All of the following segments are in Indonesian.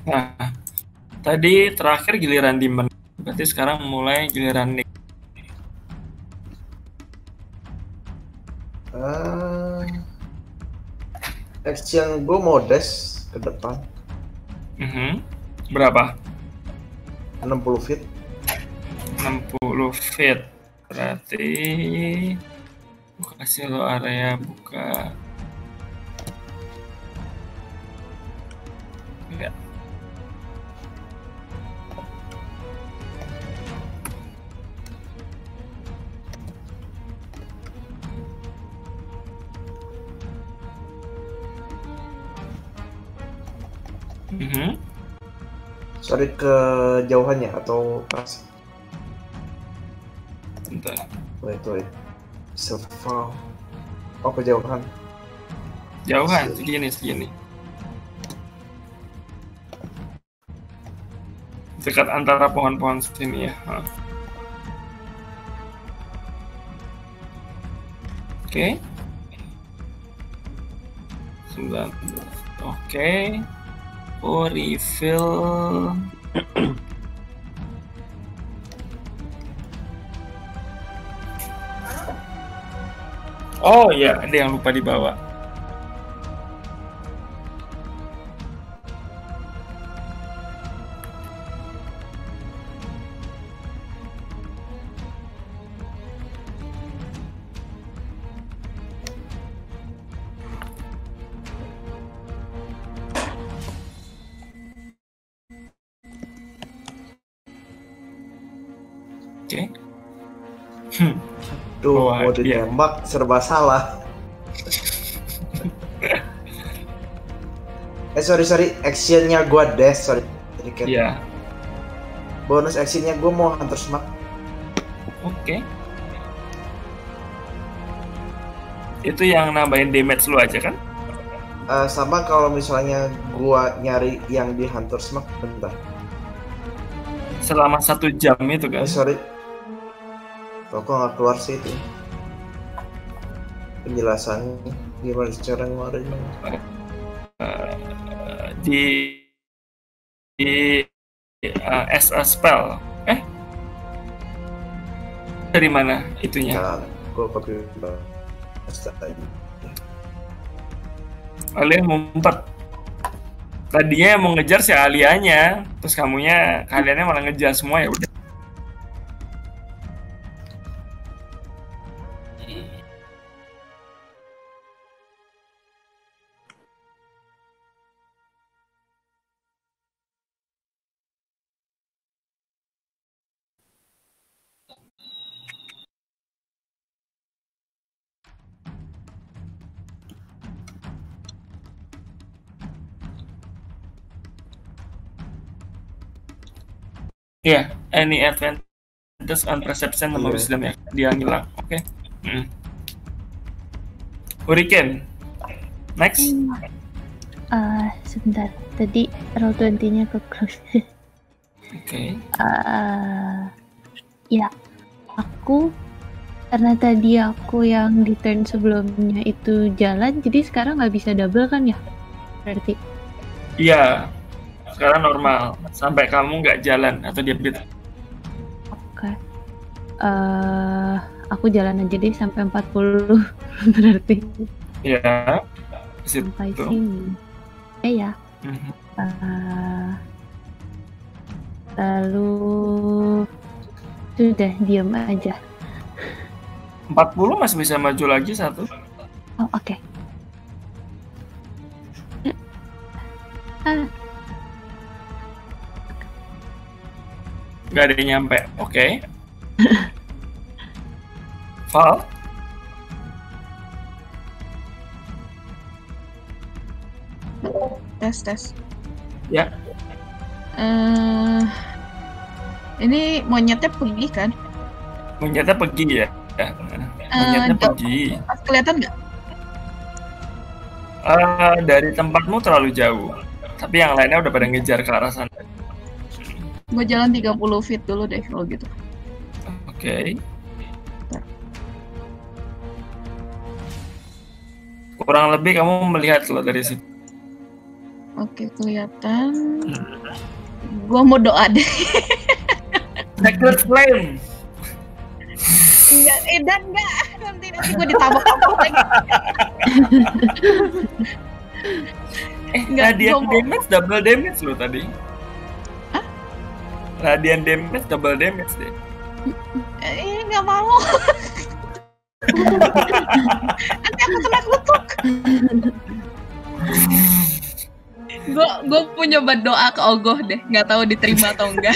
Nah, tadi terakhir giliran Demon. Berarti sekarang mulai giliran Nick. Action gue mau dash ke depan. Berapa? 60 feet. 60 feet. Berarti gue kasih lo area buka. Ya. Sorry, kejauhannya atau pas? Bentar. Wait. So far. Oh, kejauhan. Jauhan, segini. Dekat antara pohon-pohon sini ya. Oke. 9. Oke. Oh, refill. Oh ya, ada yang lupa dibawa. Oke. Duh, mau ditembak serba salah. Sorry, actionnya gue dash, sorry. Iya. Bonus actionnya gue mau Hunter's Mark. Oke. Itu yang nambahin damage lu aja kan? Sama kalau misalnya gue nyari yang di Hunter's Mark, bentar. Selama 1 jam itu kan? Sorry. Kok nggak keluar sih itu penjelasannya gimana cara ngeluarin di as a spell. Dari mana itunya? Nah, gue pakai Alia ngumpet. Tadinya mau ngejar si Alianya, terus kaliannya malah ngejar semua ya udah. Ya, any advantage on perception sama wisdom ya, dia ngilang. Oke. Hurricane. Next. Sebentar. Tadi roll 20-nya ke close. Oke. Ya, karena tadi aku yang di turn sebelumnya itu jalan, jadi sekarang nggak bisa double kan ya? Berarti? Iya. Sekarang normal sampai kamu nggak jalan atau dia beat. Oke. Aku jalan aja deh sampai 40 berarti. Iya. Sampai sini. Ya. Lalu sudah diam aja. 40 masih bisa maju lagi 1. Oh, oke. Gak ada yang nyampe. Oke. Val? Tes. Ya. Ini monyetnya pergi kan? Monyetnya pergi ya? Monyetnya pergi. Kelihatan nggak? Dari tempatmu terlalu jauh. Tapi yang lainnya udah pada ngejar ke arah sana. Gue jalan 30 feet dulu deh kalau gitu. Oke. Kurang lebih kamu melihat loh dari situ. Oke, kelihatan. Gua mau doa deh. Sacred Flame. Enggak, dan enggak. Nanti gua ditabok-tabok lagi. Enggak, Radiant gua mau- damage double damage lo tadi. Hah? Radiant damage double damage deh. Enggak mau. Nanti aku kena kutuk. Gue punya doa ke Ogoh deh, nggak tahu diterima atau enggak.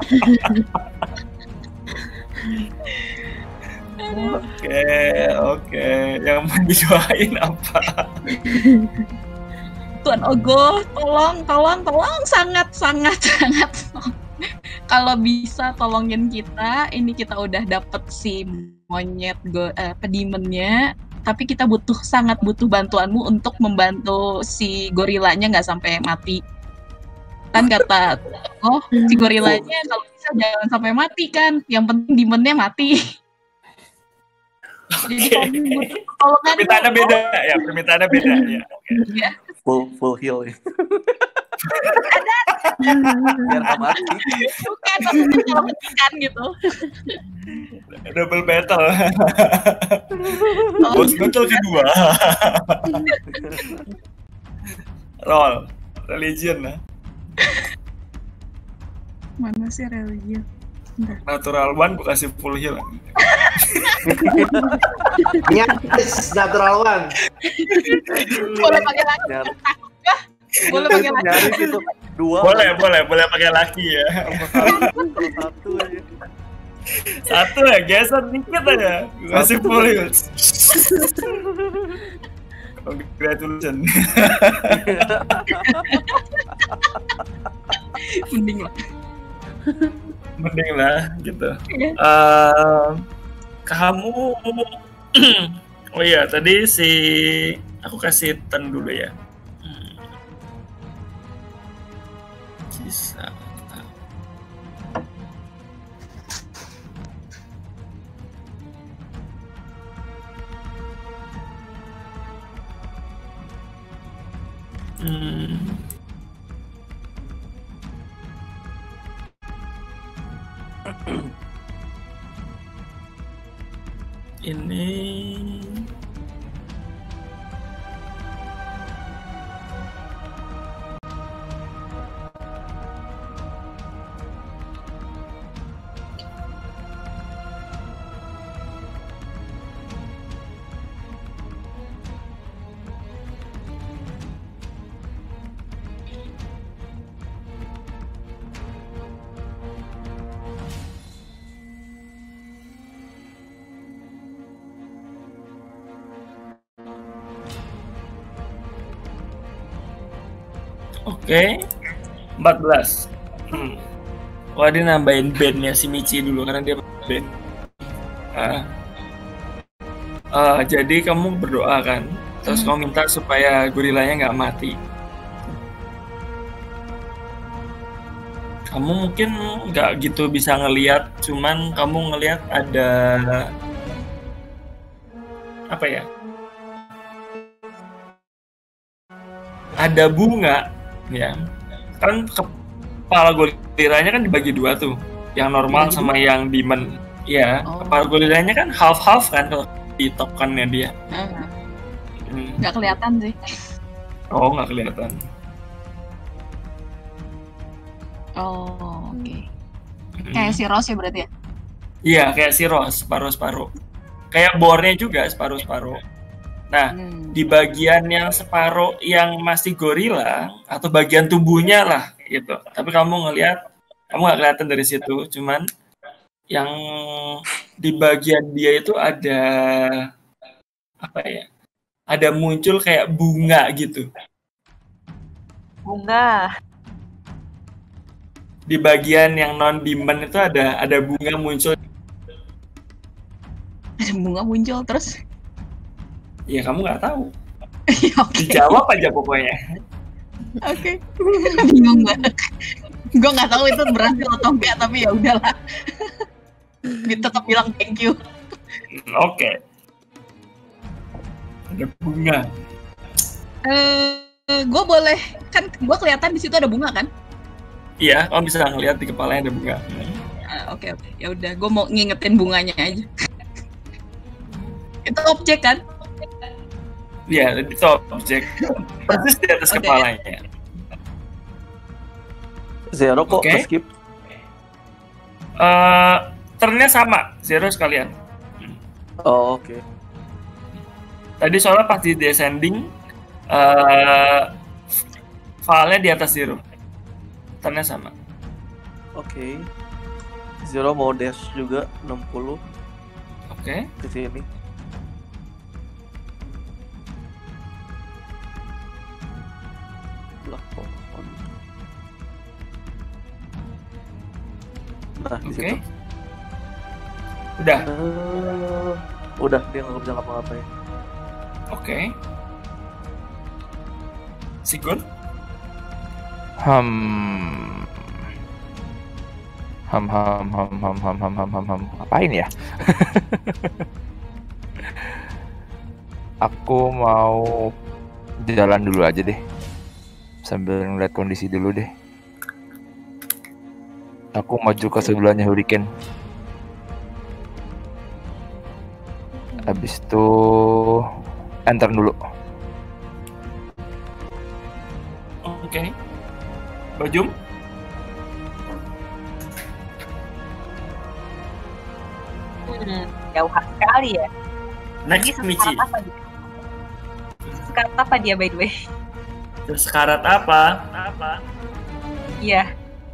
Oke. Yang mau didoain apa? Tuan Ogoh, tolong, sangat. Kalau bisa tolongin kita, ini kita udah dapet si monyet pedimennya, tapi kita sangat butuh bantuanmu untuk membantu si gorilanya nggak sampai mati. Kan kata si gorilanya kalau bisa jangan sampai mati kan, yang penting demonnya mati. Jadi kami butuh pertolongan. Permintaannya beda ya. Ya. Full heal ya. Biar nggak mati. Bukan maksudnya kalau hentikan gitu. Double battle. Bos battle kedua. Roll religion lah. Mana sih religion? Natural one gue kasih full heal. Yes, natural one. Boleh pakai laki? Nyari. Takut gak? Boleh pakai laki? Nyari gitu. Dua. Boleh pakai laki ya. Kalau satu aja. Satu ya, geser dikit aja. Gue kasih full heal. Congratulations. Mending lah gitu. Kamu oh iya tadi aku kasih turn dulu ya. Sisa ini Oke, 14. Wah, dia nambahin bandnya si Michi dulu karena dia band. Jadi kamu berdoa kan, terus kamu minta supaya gorilanya nggak mati. Kamu mungkin nggak gitu bisa ngelihat, cuman kamu ngelihat ada apa ya? Ada bunga. Ya, kan kepala gorilanya kan dibagi dua tuh, yang normal sama yang demon. Ya, kepala gorilanya kan half kan kalau di top kannya dia. Nggak kelihatan sih. Oh, nggak kelihatan. Oh, oke. Kayak si Rose ya berarti ya? Iya, kayak si Rose, separuh-separuh. Kayak bornya juga separuh-separuh. Nah, di bagian yang separuh yang masih gorila atau bagian tubuhnya lah gitu. Tapi kamu ngelihat, kamu nggak kelihatan dari situ. Cuman yang di bagian dia itu ada apa ya? Ada muncul kayak bunga gitu. Bunga. Di bagian yang non demon itu ada bunga muncul. Ada bunga muncul terus. Ya kamu nggak tahu. Oke. Dijawab aja pokoknya. Oke. Bingung banget. Gue nggak tahu itu berhasil atau enggak, tapi ya udahlah. Tetap bilang thank you. Oke. Ada bunga. Gue boleh kan? Gue kelihatan di situ ada bunga kan? Iya, kamu bisa ngeliat di kepalanya ada bunga. Oke. Ya udah, gue mau ngingetin bunganya aja. Itu objek kan? Iya, itu objek persis di atas Oke. kepalanya. Zero kok Oke. skip. Turnnya sama, zero sekalian. Oh, oke. Tadi soalnya pas di descending, file-nya di atas zero. Turnnya sama. Oke. Zero mau dash juga 60 Oke. ke sini. Lah, pohon. Nah, di Oke. situ. Udah. Udah, dia nggak bisa ngapa-ngapain. Oke. Sigun? Apain ya? Aku mau jalan dulu aja deh. Sambil ngeliat kondisi dulu deh. Aku maju ke sebelahnya Hurricane. Habis itu enter dulu. Oke. Bajum? Jauh sekali ya. Next, Michi. Sekarat apa dia by the way? Sekarat apa? Iya.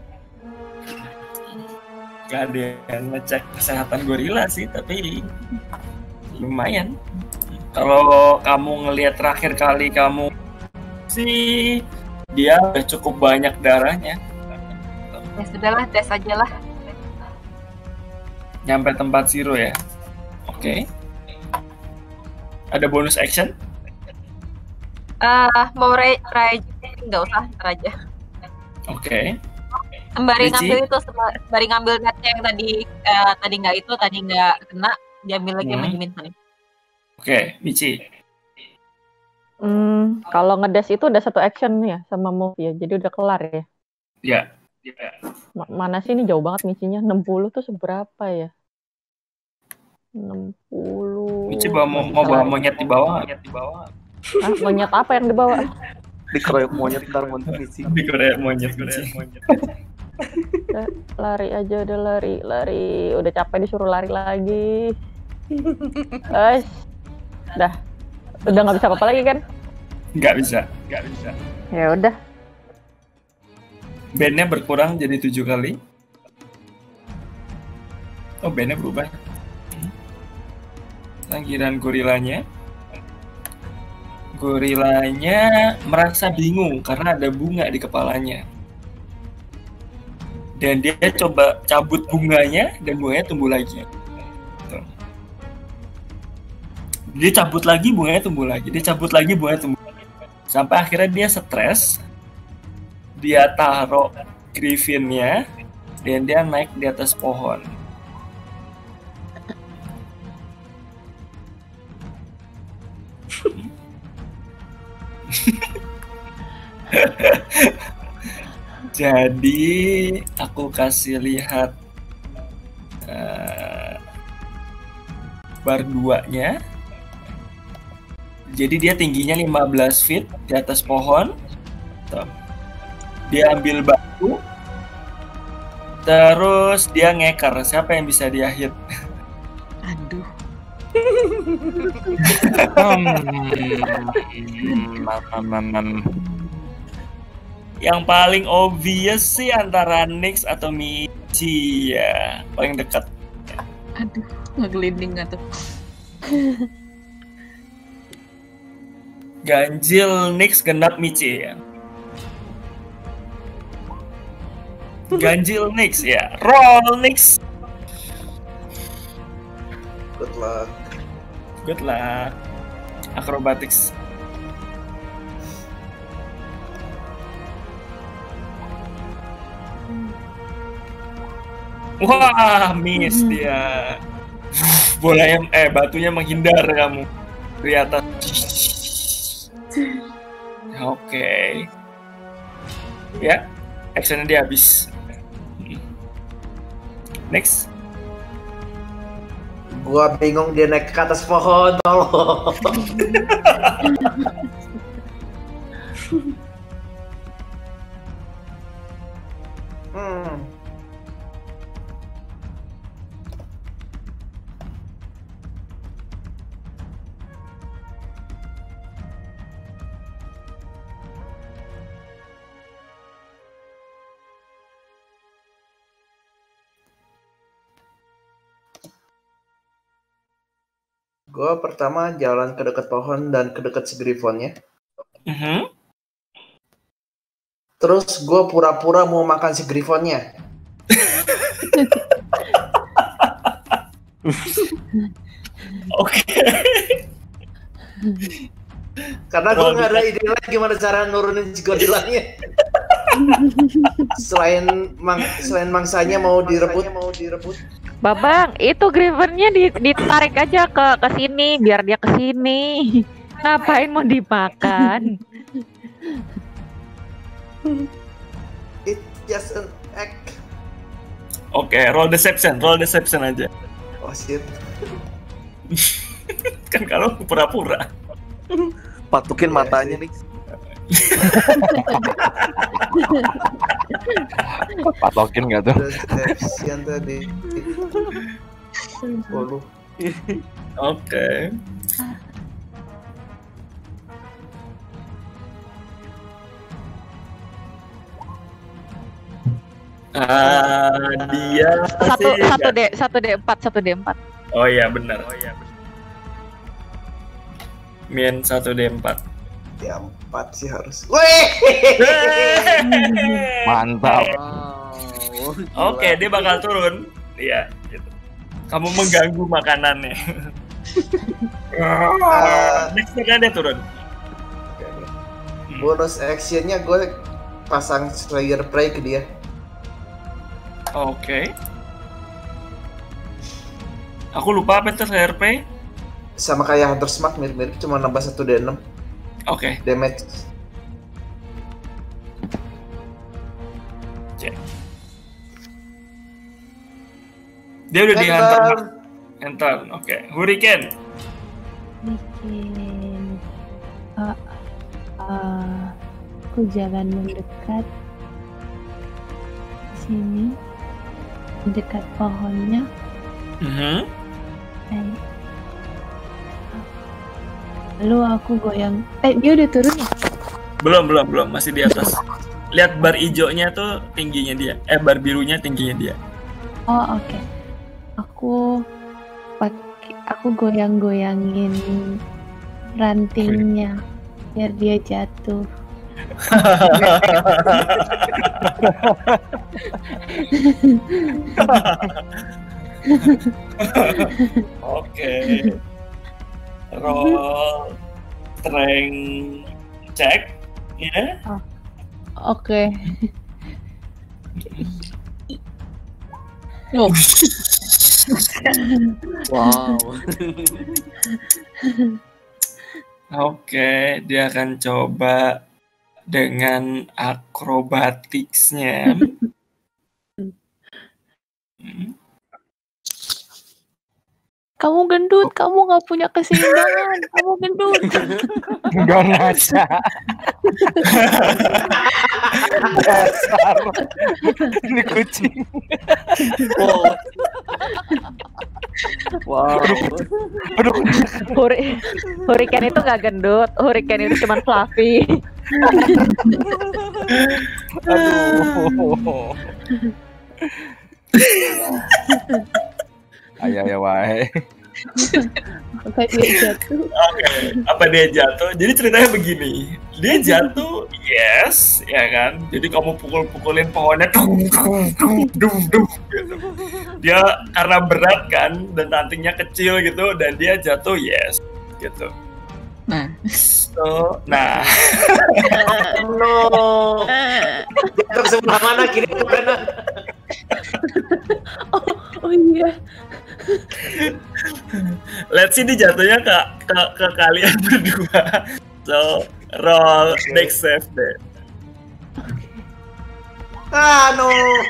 Gak ada yang ngecek kesehatan gorila sih, tapi lumayan. Kalau kamu ngelihat terakhir kali kamu sih, dia udah cukup banyak darahnya. Ya sudahlah, tes aja lah. Nyampe tempat zero ya. Oke. Ada bonus action? Mau raja nggak usah, ntar aja. Oke. Sembari Michi? ngambil itu, sembari ngambil netnya yang tadi nggak kena, diambil lagi sama Jimin. Oke, Michi. Kalau ngedes itu udah satu action ya sama move ya, jadi udah kelar ya. Ya. Mana sih ini jauh banget Michinya, 60 tuh seberapa ya? 60. Michi mau bawa monyet di bawah. Hah, monyet apa yang dibawa? Dikeroyok monyet ntar Michi. Di Korea monyet. Lari aja, udah lari. Udah capek disuruh lari lagi. Guys, udah nggak bisa apa-apa lagi kan? Nggak bisa. Ya udah. Bandnya berkurang jadi 7 kali. Oh, bandnya berubah. Langgiran gorilanya. Gorilanya merasa bingung karena ada bunga di kepalanya. Dan dia coba cabut bunganya dan bunganya tumbuh lagi. Gitu. Dia cabut lagi, bunganya tumbuh lagi. Dia cabut lagi, bunganya tumbuh lagi. Sampai akhirnya dia stres. Dia taruh griffinnya dan dia naik di atas pohon. Jadi aku kasih lihat bar 2-nya. Jadi dia tingginya 15 feet di atas pohon. Tuh. Dia ambil batu. Terus dia ngeker. Siapa yang bisa dia hit? Aduh. Yang paling obvious sih antara Nyx atau Michi ya. Paling dekat. Aduh, ngegelinding nggak tuh? Ganjil Nyx genap Michi ya. Ganjil Nyx ya. Roll Nyx. Good luck. Good luck. Acrobatics. Wah, miss dia. Batunya menghindar kamu dari atas. Oke. Ya, actionnya dia habis. Next. Gua bingung dia naik ke atas pohon, tolong. Gue pertama jalan ke dekat pohon dan ke dekat si Griffonnya. Terus gue pura-pura mau makan si Griffonnya. Oke. Karena gue nggak ada ide lain gimana cara nurunin si gorilanya. selain mangsanya mau direbut. Babang, itu Griffonnya ditarik aja ke sini biar dia ke sini. Ngapain mau dimakan? It's just an act. Oke, roll deception aja. Oh shit. Kan kalau pura-pura. Patukin matanya nih. Patokin nggak tuh? Deception tadi. Waduh. Oke. Dia satu D4. Oh iya benar. Min 1D4. Ya 4 sih harus. Wih. Mantap. Oke, dia bakal turun. Iya, gitu. Kamu mengganggu makanannya. Next kan dia turun. Bonus actionnya gue pasang Slayer Prey ke dia. Oke. Aku lupa apa itu Slayer Prey. Sama kayak Hunter's Mark, mirip-mirip, cuma nambah 1d6. Oke. Damage. Cek. Dia udah di Hunter. Oke. Hurricane. Aku jalan mendekat sini, dekat pohonnya. Lalu aku goyang. Dia udah turun ya? Belum, masih di atas. Lihat bar hijaunya tuh tingginya dia. Bar birunya tingginya dia. Oh, oke. Aku goyang-goyangin rantingnya biar dia jatuh. Oke. Roll strength check, ya? Oke. Wow. Oke, dia akan coba dengan akrobatiksnya. Kamu gendut, kamu nggak punya keseimbangan, kamu gendut. Nggak ngaca. Dasar. Ini kucing. Wow. Aduh. Hurricane itu nggak gendut, Hurricane itu cuma fluffy. Aduh. Ayo wae. Apa dia jatuh? Oke, apa dia jatuh? Jadi ceritanya begini, dia jatuh, yes, ya kan? Jadi kamu pukul-pukulin pohonnya, gitu. Dia karena berat kan, dan rantingnya kecil gitu, dan dia jatuh, yes, gitu. Nah, No. Jatuh sebelah mana, kiri atau kanan? Oh iya. Let's see dia jatuhnya ke kalian berdua. So Roll Dex save deh. No.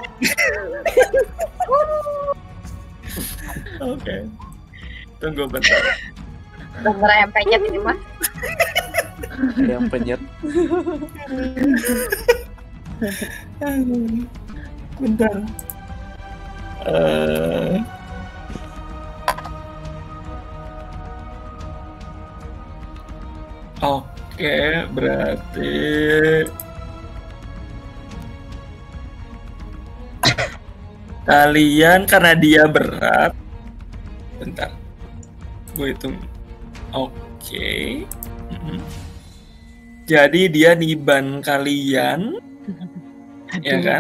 Oke. Tunggu bentar. Bener yang penyet ini mah. Yang penyet. Bentar. Oke, berarti kalian karena dia berat. Bentar. Gue hitung. Oke. Jadi dia niban kalian. Ya kan?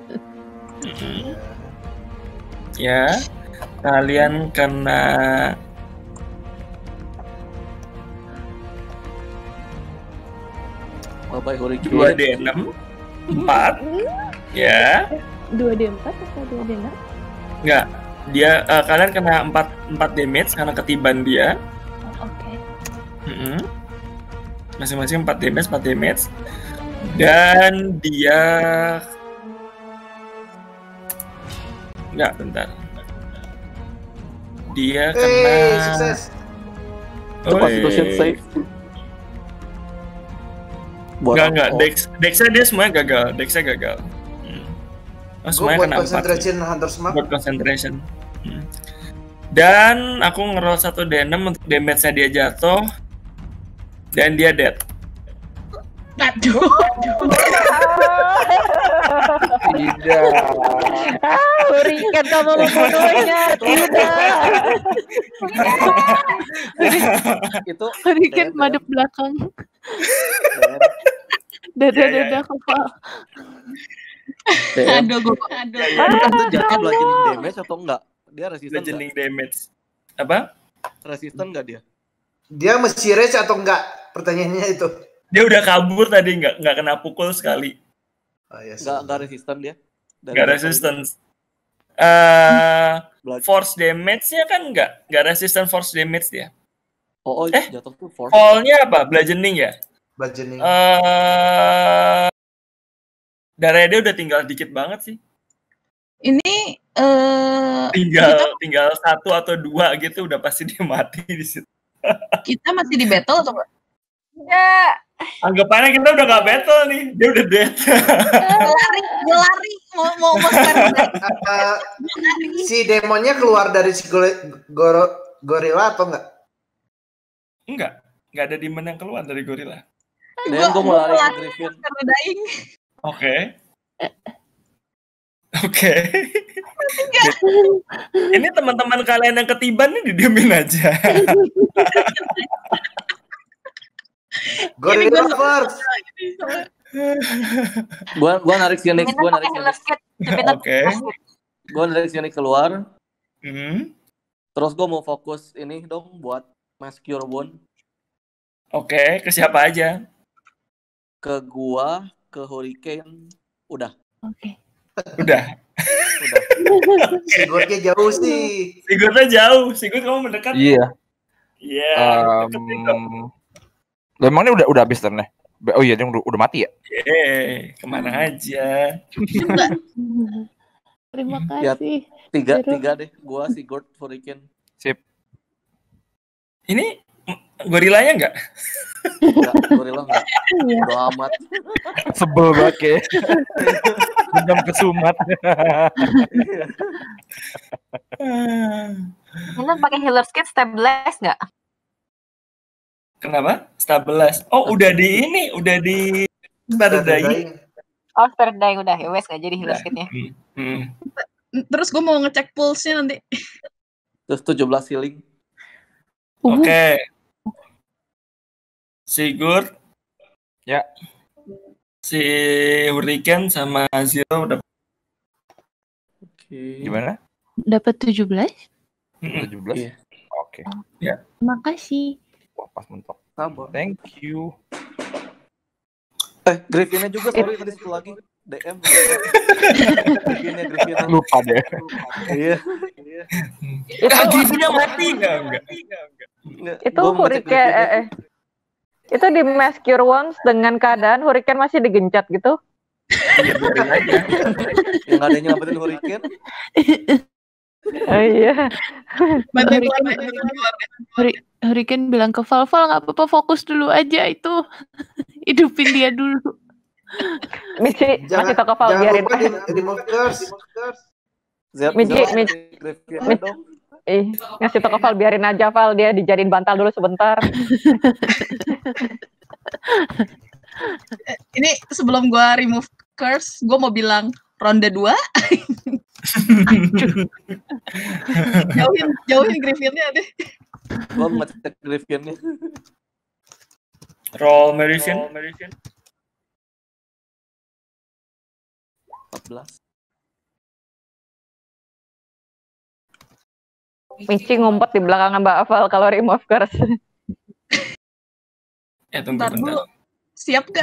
Ya. Kalian kena Bye-bye Hurricane. 2d6 4. Ya. 2D4 atau 2D6? Enggak. Dia kalian kena 4 damage karena ketiban dia. Oke. Masing-masing 4 damage. Dan dia enggak, bentar. Dia kena Sukses. Itu Constitution save. Enggak. Dex-nya dia semuanya gagal. Dex-nya gagal. Gue Semuanya buat kena 4. concentration Hunter's Mark. Buat concentration. Dan aku ngeroll 1 D6 untuk damage-nya dia jatuh. Dan dia dead. Aduh. Tidak. Hurricane kamu membunuhnya. Tidak. Itu Hurricane madep belakang. Dada kepala. Aduh. Itu jatuh bludgeoning damage atau enggak? Dia resisten Bludgeoning enggak? damage. Apa? Resisten enggak dia? Dia mesti rage atau enggak? Pertanyaannya itu. Dia udah kabur tadi, nggak kena pukul sekali. Oh, yes. Enggak resisten dia? Nggak resistance. Force damage-nya kan nggak resistant force damage dia. Jatuh tuh force. Fall-nya apa? Bludgeoning ya? Bludgeoning. Darahnya dia udah tinggal dikit banget sih. Ini tinggal 1 atau 2 gitu udah pasti dia mati di situ. kita masih di battle atau enggak? Enggak. Anggapannya kita udah gak battle nih, dia udah dead. Lari, mau sekarang. Si demonnya keluar dari si gorila atau enggak? Enggak ada demon yang keluar dari gorila. Dan gue mau lari ke Griffin. Oke. Ini teman-teman kalian yang ketiban nih didiemin aja. Gorilla first. Gua narik Phoenix, Oke. Gua narik Phoenix keluar. Hmm. Terus gua mau fokus ini dong buat Mass Cure Wound. Oke, ke siapa aja? Ke gua, ke Hurricane, udah. Oke. Udah. Sigurnya jauh sih. Sigurnya jauh. Sigur kamu mendekat. Iya. Iya. Emangnya udah habis turn-nya? Oh iya, dia udah mati ya? Kemana aja? Terima Ya, kasih. tiga deh. Gua, Sigurd, Hurricane. Sip. Ini gorilanya enggak? Enggak, gorila enggak. Udah amat. Sebel banget kayak. Dendam kesumat. Ini pakai healer's kit stabilize nggak? Kenapa? Stabilize. Oh, udah di Spirit Dying. Oh, Spirit Dying udah. Ya wes nggak jadi healer's kitnya. Terus gue mau ngecek pulse-nya nanti. Terus 17 healing. Oke. Sigurd. Ya. Si Hurricane sama Zero udah. Oke. Gimana? Dapat 17? 17? Iya. Oke. Ya. Terima kasih. Wah, pas mentok. Sabar. Thank you. Griffinnya juga, sorry tadi satu lagi. DM. Griffinnya. Lupa deh. Iya. Griffinnya mati enggak? Itu Hurricane Itu di Mass Cure Wounds dengan keadaan Hurricane masih digencet gitu. Iya, biarin aja. Yang nggak ada yang nyelamatin Hurricane. Oh iya. Hurricane bilang ke Val, nggak apa-apa, fokus dulu aja itu. Hidupin dia dulu. Michi, masih toko Val, Jangan biarin. lupa di remove curse. Ngasih toko Val, biarin aja Val, dia dijadiin bantal dulu sebentar. Ini sebelum gua remove curse, gua mau bilang ronde 2. jauhin Griffinnya deh. Gua ngecek Griffinnya. Roll medicine. 14. Michi ngumpet di belakang Mbak Val kalau remove curse. Tunggu bentar. Siap gak?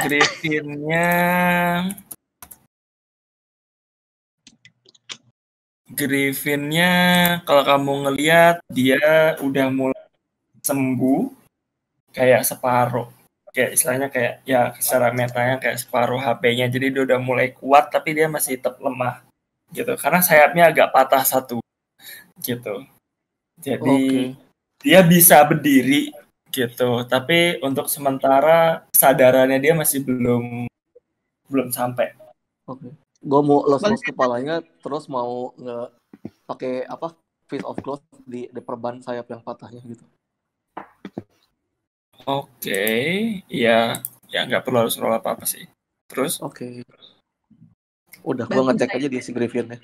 Griffinnya kalau kamu ngelihat dia udah mulai sembuh kayak separuh, kayak istilahnya kayak ya secara metanya kayak separuh HP-nya, jadi dia udah mulai kuat tapi dia masih tetap lemah gitu karena sayapnya agak patah satu gitu, jadi dia bisa berdiri gitu tapi untuk sementara kesadarannya dia masih belum sampai. Gue mau los kepalanya, terus mau pakai apa piece of cloth di perban sayap yang patahnya gitu. Ya nggak perlu harus roll apa sih. Terus? Udah, gue ngecek aja di si Griffinnya.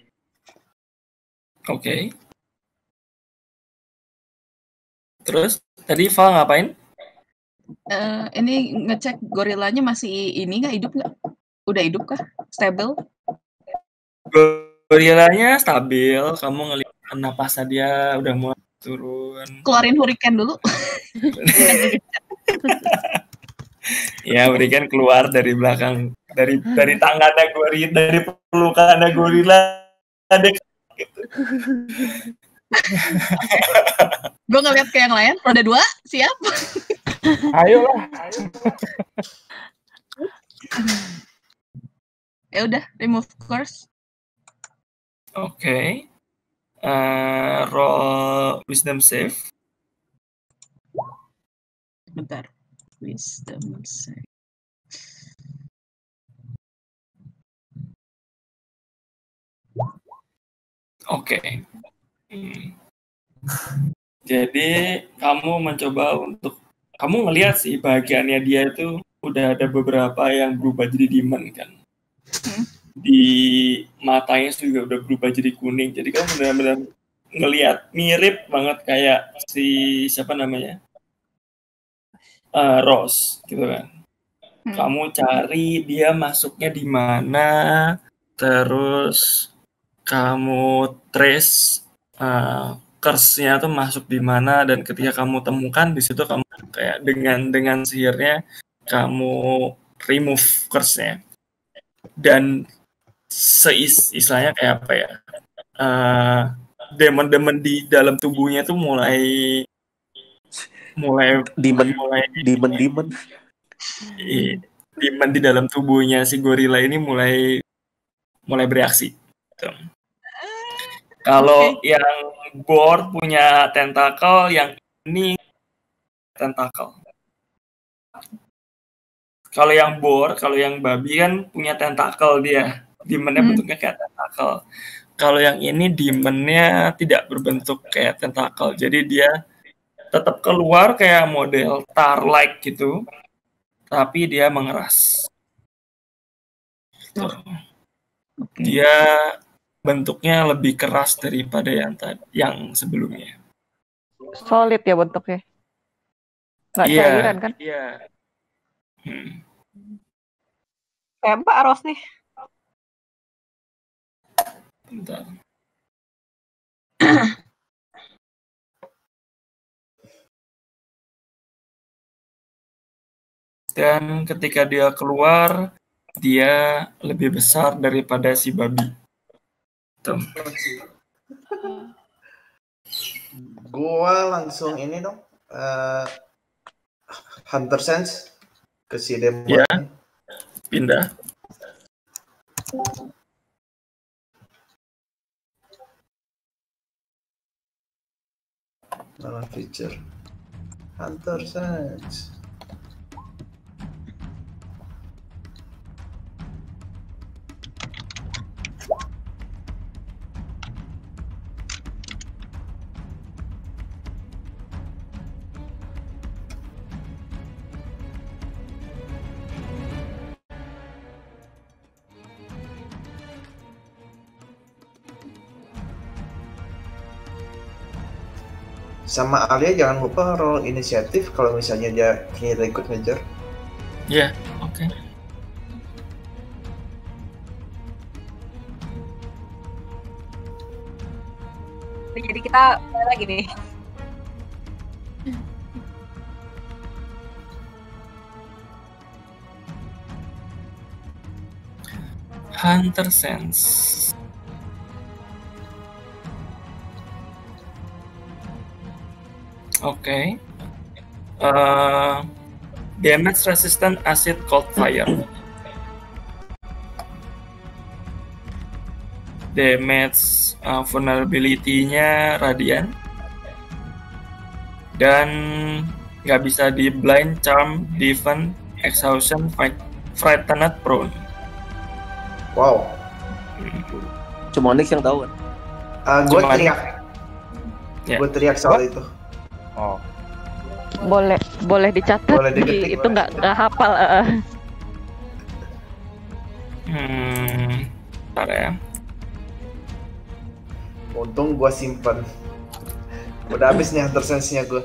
Terus tadi Val ngapain? Ini ngecek gorilanya masih ini nggak, hidup nggak? Udah hidup kah? Stable? Gorilanya stabil, kamu ngelihat napasnya dia udah mulai turun. Keluarin Hurricane dulu. Ya, Hurricane keluar dari belakang, dari tangannya gorila, dari pelukannya gorila. Gitu. Gue ngeliat ke yang lain, roda 2, siap? Ayolah. Ya udah, remove curse. Roll wisdom save. Bentar. Wisdom save. Jadi kamu mencoba untuk kamu ngelihat sih bahagiannya dia itu udah ada beberapa yang berubah jadi demon kan. Di matanya juga udah berubah jadi kuning. Jadi kamu benar-benar ngelihat mirip banget kayak si siapa namanya? Rose gitu kan. Kamu cari dia masuknya di mana, terus kamu trace curse-nya tuh masuk di mana, dan ketika kamu temukan di situ kamu kayak dengan sihirnya kamu remove curse-nya. Dan istilahnya kayak apa ya? Demon-demon di dalam tubuhnya tuh mulai demon di dalam tubuhnya si gorila ini mulai bereaksi. Kalau yang boar punya tentakel, yang ini tentakel. Kalau yang boar, kalau yang babi kan punya tentakel dia. Demonnya bentuknya kayak tentakel. Kalau yang ini demonnya tidak berbentuk kayak tentakel. Jadi dia tetap keluar kayak model tar-like gitu. Tapi dia mengeras. Dia bentuknya lebih keras daripada yang sebelumnya. Solid ya bentuknya. Nggak cairan kan? Iya. Kayak Mbak Ros nih. Bentar. Dan ketika dia keluar, dia lebih besar daripada si babi. Tuh. Gua langsung ini dong. Hunter Sense. ke si demon. Ya, pindah. Nama feature Hunter Sense. Sama Alia jangan lupa roll inisiatif kalau misalnya dia ternyata ikut ngejar. Ya, oke. Jadi kita mulai lagi nih. Hunter Sense. Oke. Damage resistant acid cold fire. Damage vulnerability-nya radiant. Dan nggak bisa di blind, charm, defend, exhaustion, frightened, prone. Wow. Cuma Onyx yang tahu kan. Gue Cuma teriak. Ya. Gue teriak soal itu. Oh, Boleh dicatat. Boleh diketik, Itu boleh. nggak hafal. Bentar ya. Untung gue simpen. Udah habis nih Hunter Sense-nya gue.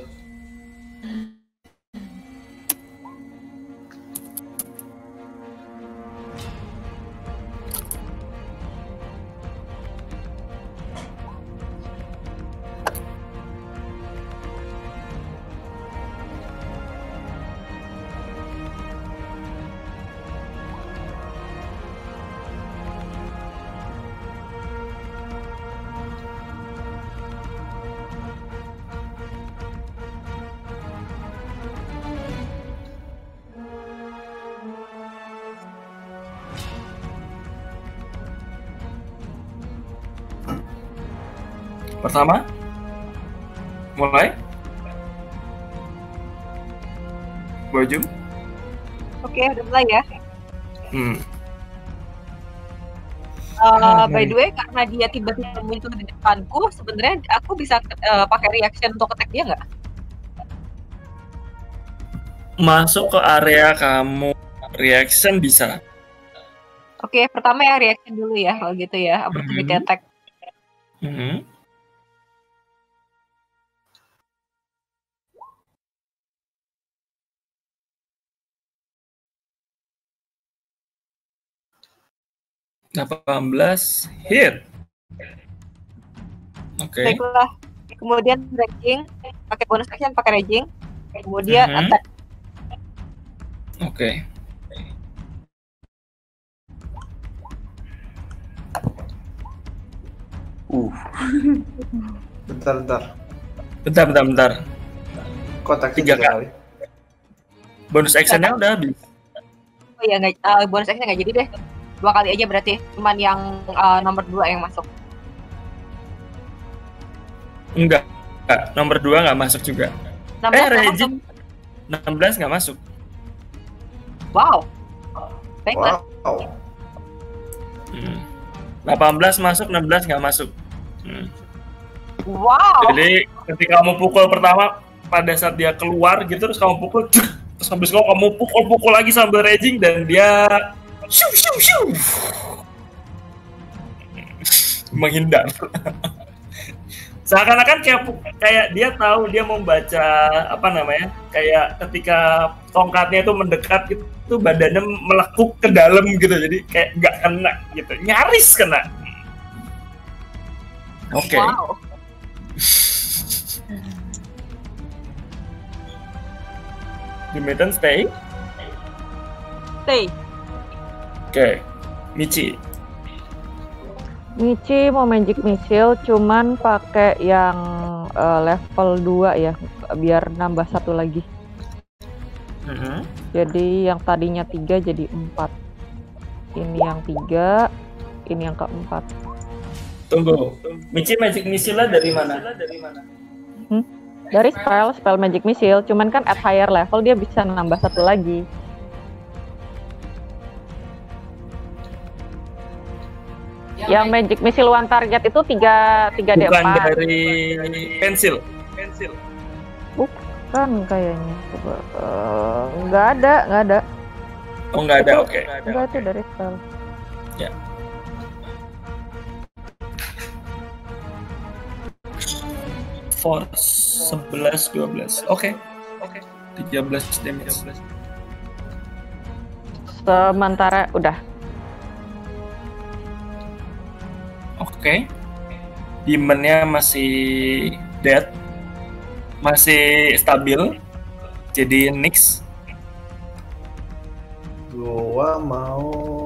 Pertama, mulai. Baju. Oke, udah mulai ya. By the way, karena dia tiba-tiba muncul di depanku, sebenarnya aku bisa pakai reaction untuk attack dia nggak? Masuk ke area kamu reaction bisa. Oke, pertama ya reaction dulu ya, kalau gitu ya, opportunity attack. 18 hit. Oke. Baiklah. Kemudian raging, pakai bonus action, pakai raging. Kemudian attack. Oke. Bentar. Kotak 3 kali. Bonus actionnya udah habis. Oh iya, bonus action nggak jadi deh. 2 kali aja berarti. Cuman yang nomor 2 yang masuk. Enggak. Nomor 2 nggak masuk juga. 16 16 nggak masuk. Wow. Baiklah. Wow. 18 masuk, 16 nggak masuk. Wow. Jadi ketika kamu pukul pertama, pada saat dia keluar gitu, terus kamu pukul, terus habis kamu pukul lagi sambil raging, dan dia menghindar. Seakan-akan kayak dia tahu dia mau baca apa namanya, kayak ketika tongkatnya itu mendekat gitu, badannya melekuk ke dalam gitu, jadi kayak nggak kena gitu, nyaris kena. Oke. Wow. Dimedan stay. Oke. Michi mau magic missile, cuman pakai yang level 2 ya, biar nambah 1 lagi. Jadi yang tadinya 3 jadi 4. Ini yang 3, ini yang keempat. Tunggu. Michi Magic Missile dari mana? Dari spell Magic Missile, cuman kan at higher level dia bisa nambah 1 lagi. Yang Magic Missile one target itu 3 D4. Bukan dari pensil. Bukan kayaknya. Coba. Nggak ada. Oh, nggak ada, oke. Enggak, itu dari spell. Ya. Force 11, 12. Oke. 13 damage. Sementara udah. Oke. Demonnya masih dead. Masih stabil. Jadi Nyx. Gua mau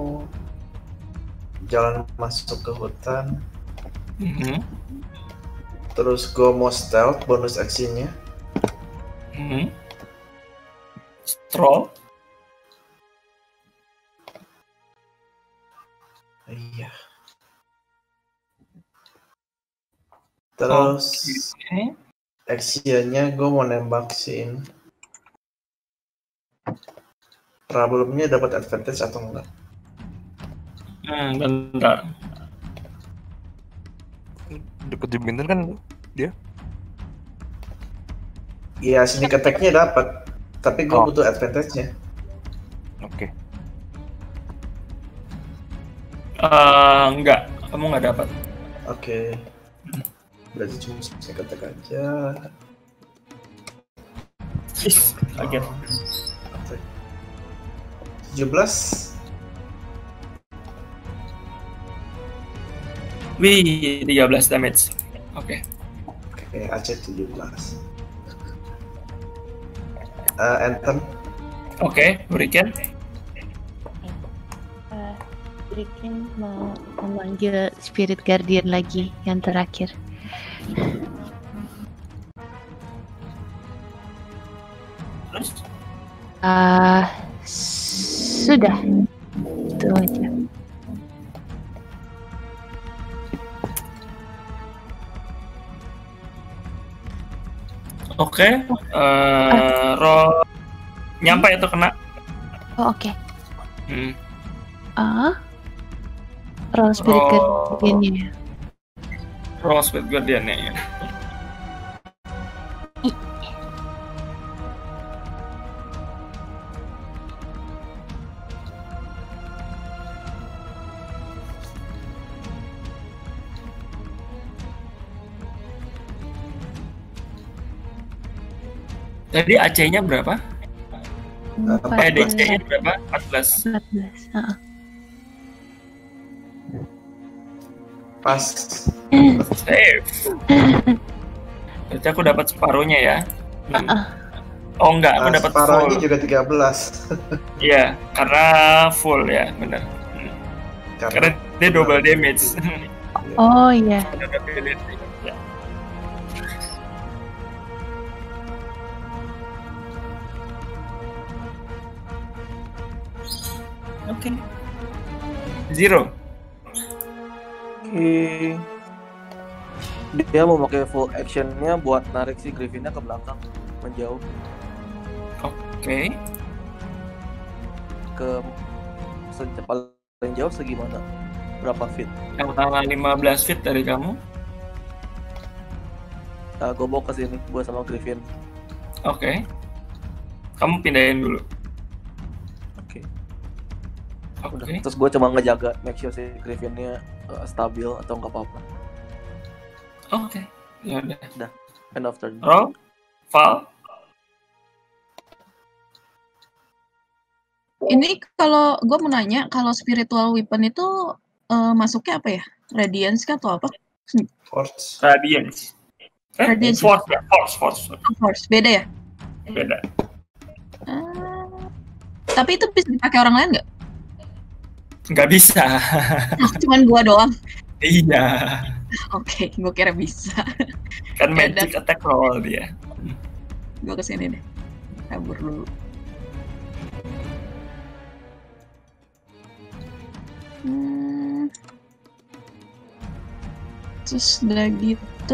jalan masuk ke hutan. Terus gua mau stealth bonus aksinya. Stroll. Iya. Terus actionnya gue mau nembak scene. Problemnya dapat advantage atau enggak? Bentar. Deket Jupiter kan dia? Iya, sneak attack-nya dapat, tapi gue butuh advantage-nya. Oke. Enggak, kamu nggak dapat. Oke. Berarti cuma sneak attack aja. Kaget. 17. Wih, 13 damage. Oke. Oke, AC 17. Anthem. Oke, Hurricane. Hurricane mau memanggil Spirit Guardian lagi yang terakhir. Sudah. Itu aja. Oke. Roll nyampe itu kena. Oh, oke. Roll Spirit Guardian-nya. Roll Spirit Guardian-nya ya. Tadi AC-nya berapa? DC-nya berapa? 14. 14. Pas. Save. Berarti aku dapat separuhnya ya. Oh enggak, aku dapat full. Separuhnya juga 13. Iya, karena full ya, benar. Karena dia double damage. Oh iya. Oke. Zero. Oke. Dia mau pakai full actionnya buat narik si Griffinnya ke belakang, menjauh. Oke. Ke paling jauh segimana? Berapa feet? 15 feet dari kamu. Gue bawa ke sini, gue sama Griffin. Oke. Kamu pindahin dulu. Oke. Terus gue cuma ngejaga, make sure si Griffinnya stabil atau nggak apa-apa. Oke. Ya udah. End of turn. Roll. Val. Ini kalau gue mau nanya, kalau spiritual weapon itu masuknya apa ya? Radiance kah atau apa? Force. Radiance. Radiance. Force ya. Force. Force. Beda ya? Beda. Tapi itu bisa dipakai orang lain nggak? Nggak bisa. Cuman gua doang. Iya. Oke, gua kira bisa. Kan magic attack roll dia. Gua kesini deh. Kabur dulu. Terus udah gitu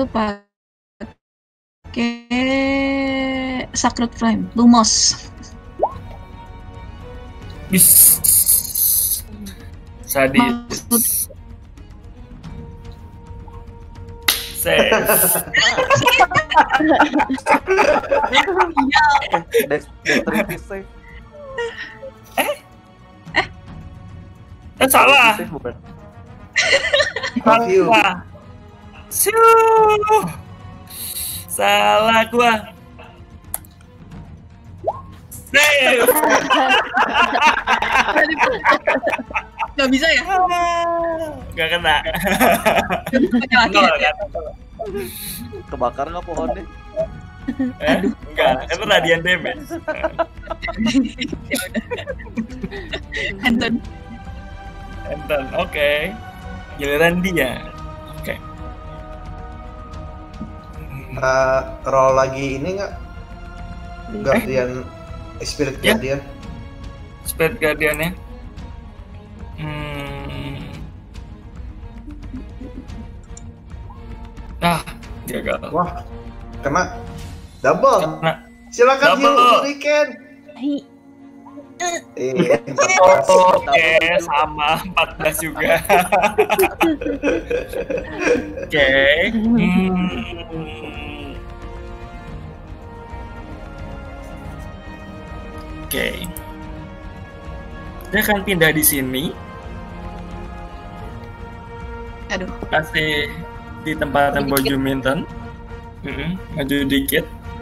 pakai Sacred Flame, Lumos. Bis. Sadis. Save. Dexterity save. Salah. Save bukan? Salah. Salah gua. Save. Gak bisa ya? Gak kena. Kebakar nggak pohonnya? Enggak, itu radiant damage. Anton. Anton, oke. Giliran dia. Oke. Roll lagi ini nggak? Guardian, Spirit Ya. Guardian. Spirit Guardian ya. Gagal. Wah, kena double. Kena. Silakan Double. heal Hurricane. Oke, sama 14 juga. Oke. Oke. Dia akan pindah di sini. Aduh. Kasih di tempat Boju Minton. Maju dikit.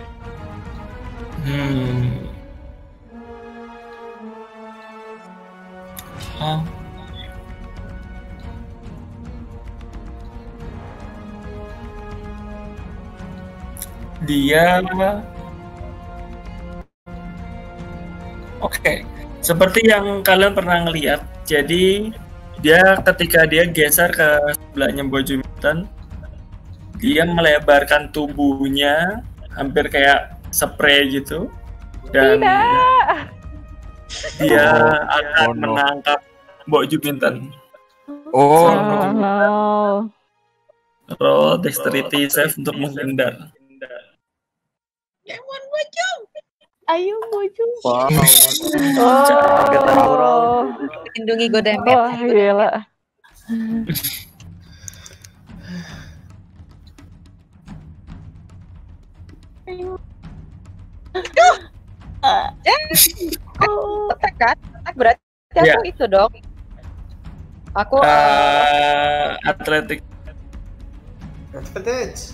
Dia Oke, seperti yang kalian pernah ngeliat, jadi dia ketika dia geser ke sebelahnya Boju Minton, dia melebarkan tubuhnya hampir kayak spray gitu, dan dia akan menangkap Boju Minton. Roll dexterity save untuk menghindar. Jangan Boju. Ayo Boju. Wow. Lindungi Godempet. Wah, gila. Tekan, berarti aku itu dong. Aku atletik. Advantage.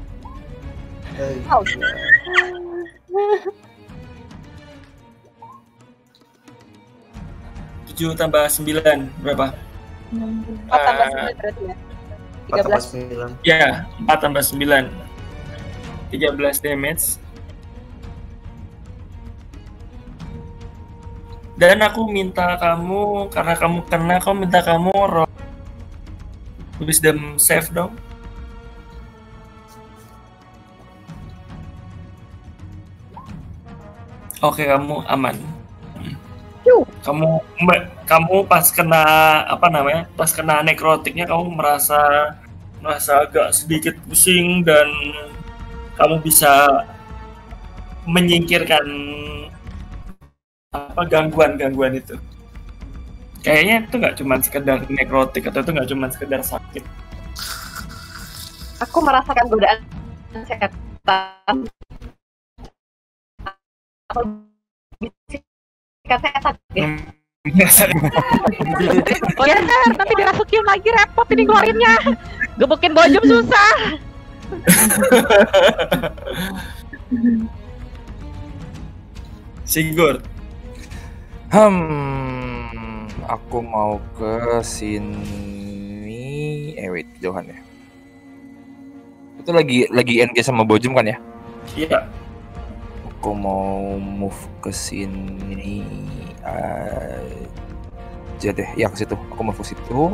7 tambah 9 berapa? 4 tambah 9 berarti ya. 4 tambah 9. Ya, 4 tambah 9. 13 damage. Dan aku minta kamu, karena kamu kena, aku minta kamu roll wisdom save dong. Oke, kamu aman. Kamu pas kena pas kena nekrotiknya kamu merasa agak sedikit pusing dan kamu bisa menyingkirkan gangguan itu. Kayaknya itu nggak cuma sekedar nekrotik atau itu nggak cuma sekedar sakit. Aku merasakan godaan setan. Apa bisikan setan ya? Oh ya, nanti dirasukin lagi repot ini keluarinnya. Gebukin Bojum susah. Sigurd. Aku mau ke sini. Wait, jauhan ya. Itu lagi engage sama Bojum kan ya? Iya. Aku mau move ke sini aja deh. Ya, ke situ. Aku mau ke situ.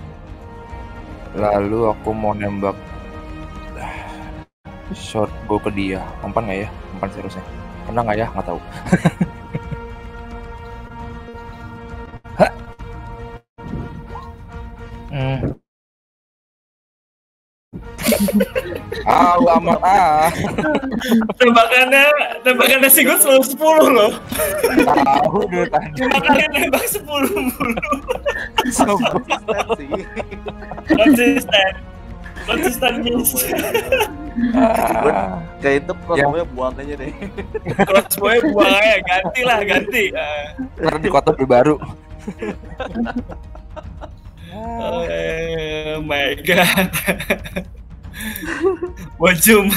Lalu aku mau nembak short bow ke dia. Mempan nggak ya? Mempan seharusnya. Kena nggak ya? Nggak tahu. Tahu amat Tembakannya si Gus selalu 10 loh. Tahu deh tadi. Makanya nembak 10 mulu. Konsisten miss. Kayak itu crossbow-nya buang aja deh. Crossbow-nya buang aja, ganti. Ntar di kota baru. Oh my god. Wajum.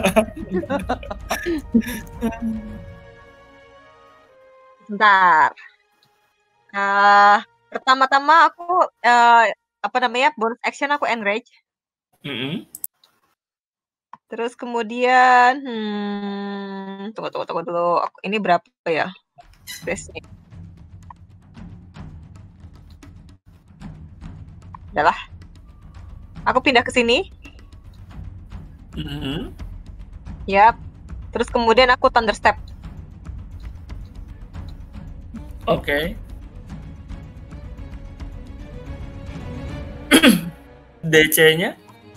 Bentar. Pertama-tama aku bonus action aku enrage. Terus kemudian tunggu dulu. Ini berapa ya? Space-nya. Udahlah. Aku pindah ke sini. Yap. Terus kemudian aku thunderstep. Oke. DC-nya?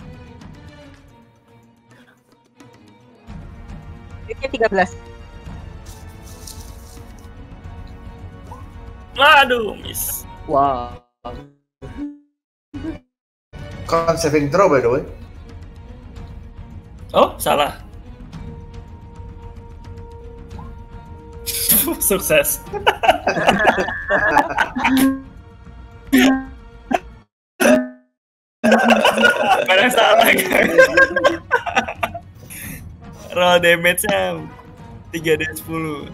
DC 13. Waduh, miss. Wah. Con saving throw by the way. Oh, salah. Sukses. Mana salah kan? Roll damage-nya 3d10.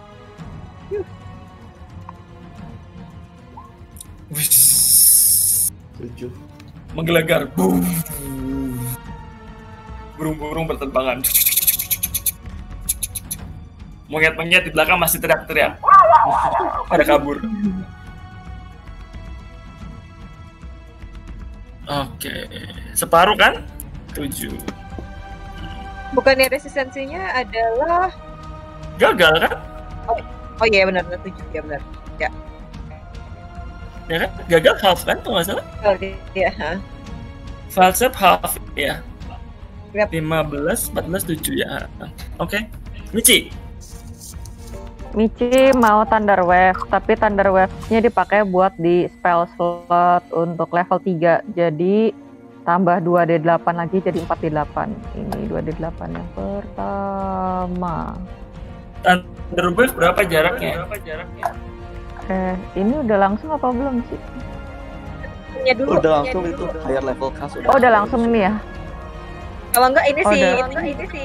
Wiss. 7. Menggelegar. Boom. Burung-burung berterbangan. Monyet-monyet di belakang masih teriak-teriak. Pada kabur. Oke. Separuh kan? 7. Bukannya resistensinya adalah Gagal kan? Oh iya benar 7 ya benar. Ya. Ya kan? Gagal half kan? Tuh nggak salah? Oh iya. Fail save half ya. Yep. 15, 14, 7 ya. Oke. Michi mau Thunder Wave, tapi Thunder Wave-nya dipakai buat di spell slot untuk level 3. Jadi tambah 2d8 lagi jadi 4d8. Ini 2d8 yang pertama. Thunder Wave berapa jaraknya? Ini udah langsung apa belum sih? Udah langsung itu higher level cast udah. Oh, udah langsung ini ya. Kalau enggak ini sih, ini sih.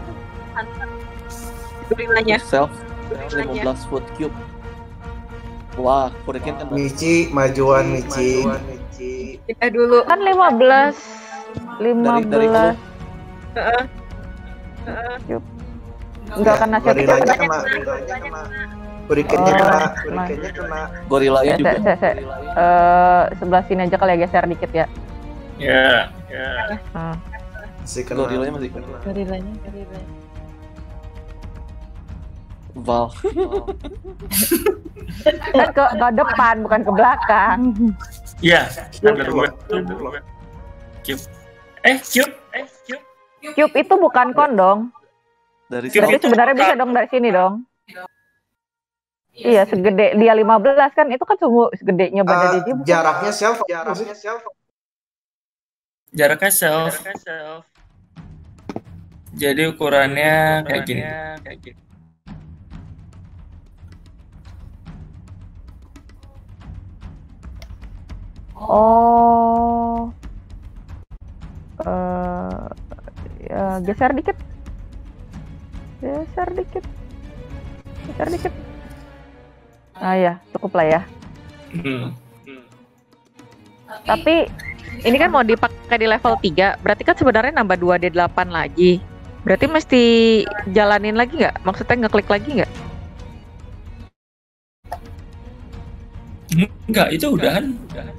Gorilanya. Self 15 foot cube. Wah, Hurricane kan. Michi, majuan Michi. Kita dulu. Kan 15. Dari Cube. Enggak kena Gorilanya kena. Hurricane-nya kena. Gorilanya juga. Sebelah sini aja kali ya, geser dikit ya. Ya. Masih kena. Gorilanya masih kena. Gorilanya. Val. Kan ke depan bukan ke belakang. Iya, Thunder Wave. Cube. Cube itu bukan kon dong. Dari Berarti sebenarnya bisa dong dari sini dong. Iya, segede dia 15 kan, itu kan segedenya badan dia. Jaraknya self. Jaraknya self. Jadi ukurannya kayak gini. Oh. Ya, geser dikit. Ah ya, cukup lah ya. Tapi ini kan mau dipakai di level 3, berarti kan sebenarnya nambah 2d8 lagi. Berarti mesti jalanin lagi nggak? Maksudnya ngeklik lagi nggak? Enggak, itu udahan.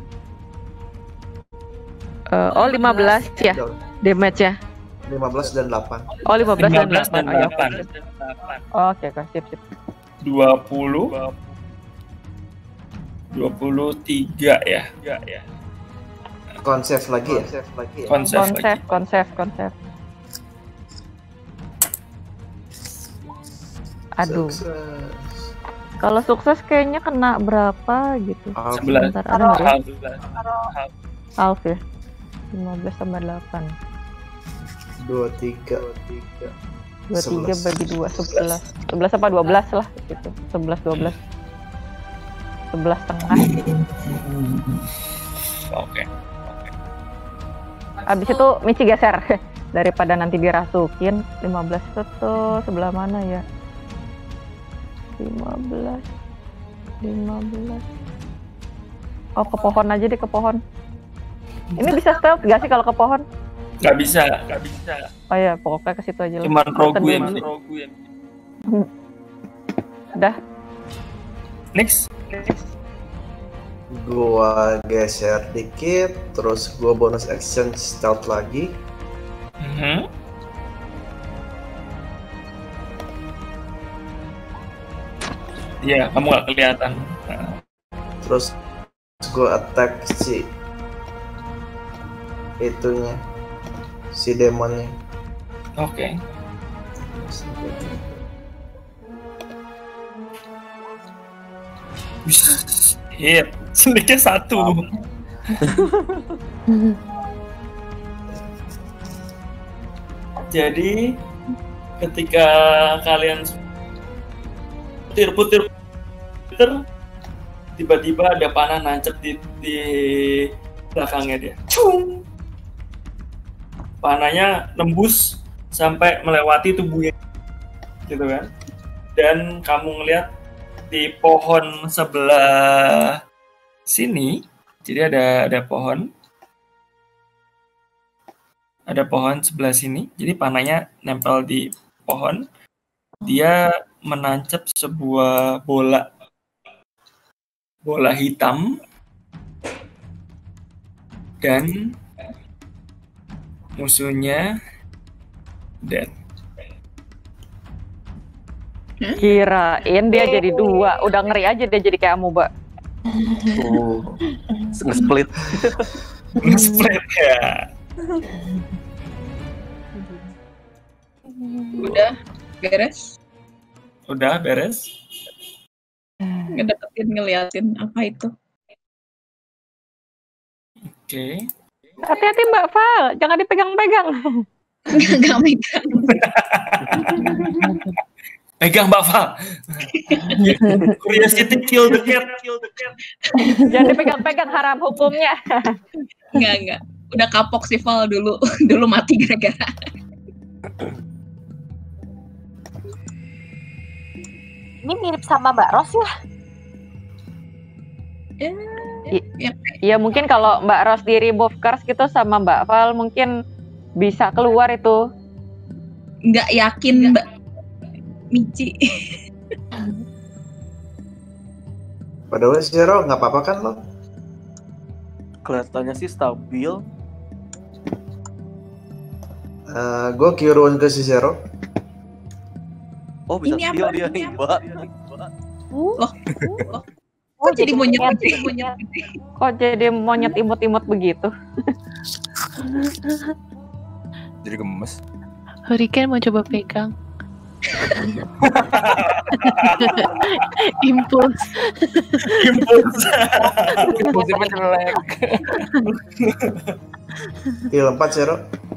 15 ya damage ya. 15 dan 8. Oh, 15 dan 8. Oke, sip. 20 23 ya. Konsep lagi ya. Konsep. Aduh. Sukses. Kalau sukses kayaknya kena berapa gitu. 11. Bentar, ada nggak ya? Half. Half ya. 15 tambah 8. 23. 23 bagi 2, 11. 11 apa 12 lah gitu. 11, 12. 11 setengah. Oke. Abis itu Michi geser. Daripada nanti dirasukin. 15 itu sebelah mana ya? 15. Oh, ke pohon aja deh, ke pohon. Ini bisa stealth gak sih kalau ke pohon? Gak bisa. Oh ya, pokoknya ke situ aja lah. Cuman rogu Teduh yang dulu. Udah. Next. Gua geser dikit, terus gua bonus action stealth lagi. Iya, kamu gak kelihatan. Terus gua attack si itunya, si demonnya. Oke. Hit. Seliknya 1. Jadi ketika kalian putir, tiba-tiba ada panah nancep di belakangnya dia. Cung! Panahnya nembus sampai melewati tubuhnya, gitu kan? Dan kamu ngeliat di pohon sebelah sini, jadi ada pohon. Ada pohon sebelah sini, jadi panahnya nempel di pohon. Dia menancap sebuah bola hitam dan musuhnya dead. Kirain dia jadi 2. Udah ngeri aja dia jadi kayak amoeba. Nge-split. Nge-split ya. Udah beres. Ngedeketin, ngeliatin apa itu. Oke. Hati-hati Mbak Val, jangan dipegang-pegang. Enggak megang. Pegang Mbak Val. Curiosity kill the cat. Jangan dipegang-pegang, haram hukumnya. Enggak. Udah kapok si Val dulu. Dulu mati gara-gara. Ini mirip sama Mbak Ros ya? Iya mungkin kalau Mbak Ros di remove curse gitu sama Mbak Val mungkin bisa keluar itu. Nggak yakin Mbak Michi. Padahal Zero nggak apa-apa kan lo? Kelihatannya sih stabil. Gue kirun ke si Zero. Oh bisa Ini steal apa? dia nih Mbak. Kok jadi monyet? Kok jadi monyet imut-imut begitu? Jadi gemes. Hurricane mau coba pegang. Impuls. Impulsifnya jelek. Heal 4 Zero.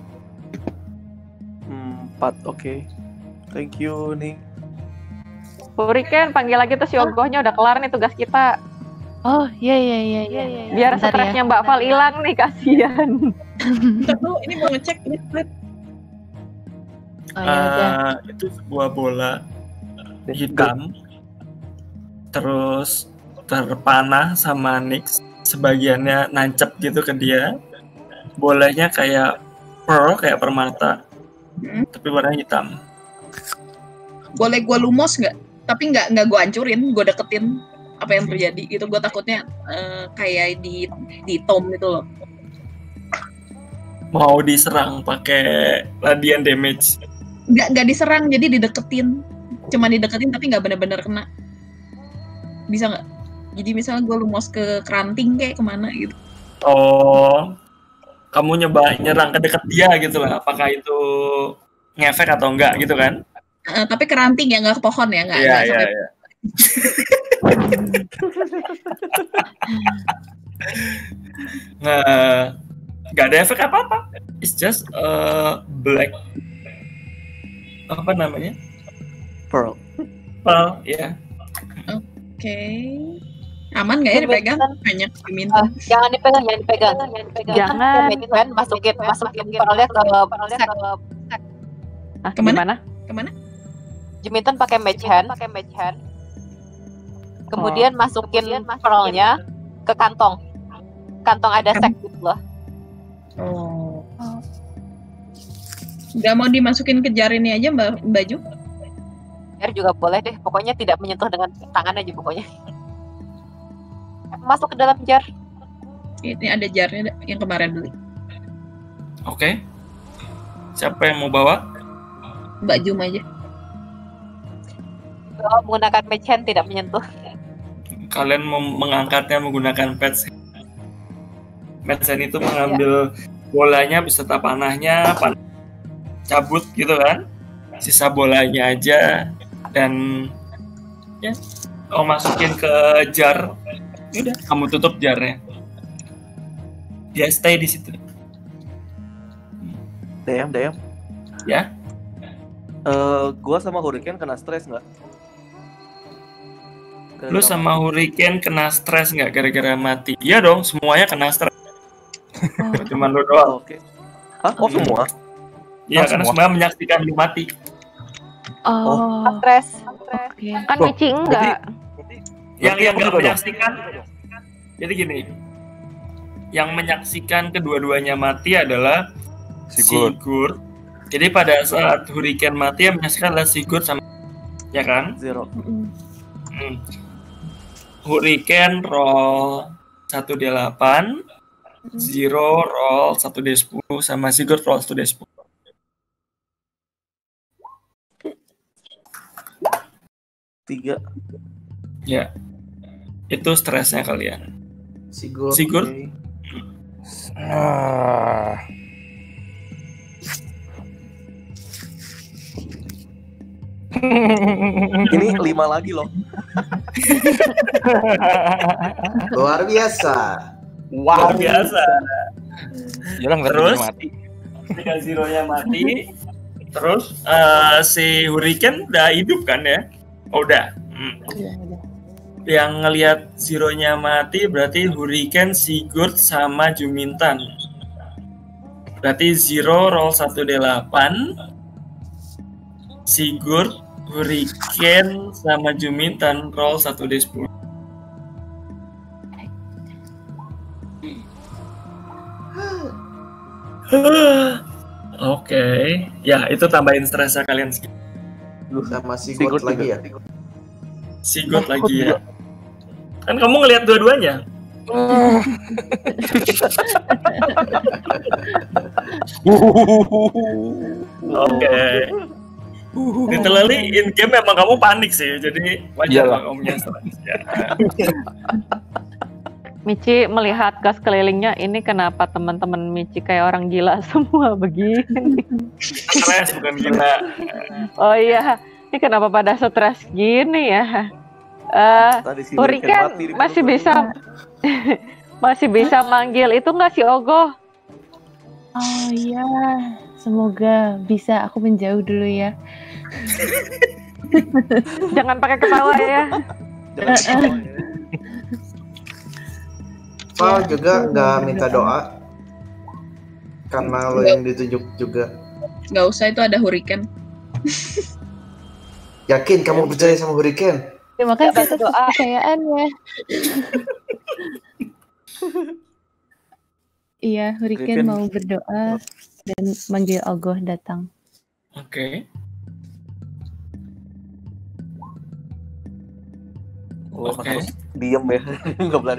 4, oke. Thank you nih. Hurricane panggil lagi tuh si Ogohnya udah kelar nih tugas kita. Oh iya. Biar Bentar stresnya ya. Mbak Val hilang nih, kasihan. Bentar dulu, ini mau ngecek. Ini flat. Oh ya udah. Itu sebuah bola hitam, terus terpanah sama Nyx, sebagiannya nancep gitu ke dia. Bolanya kayak pearl, kayak permata, tapi warna hitam. Boleh gue lumos nggak? Tapi nggak gue hancurin, gue deketin apa yang terjadi gitu. Gue takutnya kayak di tom itu loh. Mau diserang pakai radiant damage. Nggak diserang, jadi dideketin. Cuma dideketin tapi nggak benar-benar kena. Bisa nggak? Jadi misalnya gue lumos ke keranting kayak kemana gitu. Oh, kamu nyoba nyerang ke deket dia gitu lah. Apakah itu ngefek atau enggak gitu kan? Tapi ke ranting ya, nggak ke pohon ya, nggak sampai. Iya. Nggak ada efek apa-apa. It's just black. Apa namanya? Pearl, ya. Oke. Aman nggak ya dipegang? Banyak diminta. Jangan dipegang. Jangan. Masukin pearlnya ke set. Kemana? Juminten pakai mage hand. Kemudian masukin pearlnya ke kantong. Kantong ada sek gitu loh. Nggak mau dimasukin ke jar ini aja Mbak Ju? Jar juga boleh deh. Pokoknya tidak menyentuh dengan tangan aja pokoknya. Masuk ke dalam jar. Ini ada jarnya yang kemarin beli. Oke. Siapa yang mau bawa? Mbak Jum aja. Kalau menggunakan mage hand tidak menyentuh. Kalian mengangkatnya menggunakan patch. Patch hand itu mengambil bolanya beserta panahnya, cabut gitu kan. Sisa bolanya aja dan ya kamu masukin ke jar. Udah, kamu tutup jarnya. Dia stay di situ. DM. Ya. Gua sama Hurricane kena stres nggak? Lu sama Hurricane kena stres nggak gara-gara mati? Iya dong, semuanya kena stres. Cuman lu doang. Oke. Hah? Oh semua? Iya, karena semua menyaksikan lu mati. Stres. Oke. Kan Michi enggak. Yang nggak menyaksikan. Jadi gini, yang menyaksikan kedua-duanya mati adalah Sigurd. Jadi pada saat Hurricane mati yang menyaksikan adalah Sigurd sama, ya kan? Zero. Hurricane roll 1d8, Zero roll 1d10, sama Sigurd roll 1d10. Tiga. Ya, itu stresnya kalian. Sigurd. Okay. Ini 5 lagi loh. Luar biasa. Luar biasa. Terus mati. Ketika Zero-nya mati, terus si Hurricane udah hidup kan ya? Oh, udah. Yang ngelihat Zero-nya mati berarti Hurricane, Sigurd, sama Juminten. Berarti Zero roll 1d8, Sigurd, Hurricane, sama Juminten roll 1d10. Oke, ya itu tambahin stresnya kalian sedikit. Sama Sigurd lagi ya? Sigurd lagi ya. Kan kamu ngelihat dua-duanya. Oke. Literally in game memang kamu panik sih, jadi wajar lah kamu punya stres. Ya. Michi melihat gas kelilingnya, ini kenapa teman-teman Michi kayak orang gila semua begini? Stres bukan gila. Oh iya, ini kenapa pada stres gini ya? Hurricane masih bisa masih bisa manggil itu nggak si Ogoh? Oh iya, semoga bisa. Aku menjauh dulu ya. Jangan pakai ketawa ya. Val juga nggak minta doa karena lo yang ditunjuk juga. Nggak usah, itu ada Hurricane. Yakin kamu percaya sama Hurricane? Terima kasih atas kepercayaannya. Iya, Hurricane mau berdoa dan manggil Ogoh datang. Oke. Oke. Diem ya, nggak boleh ada.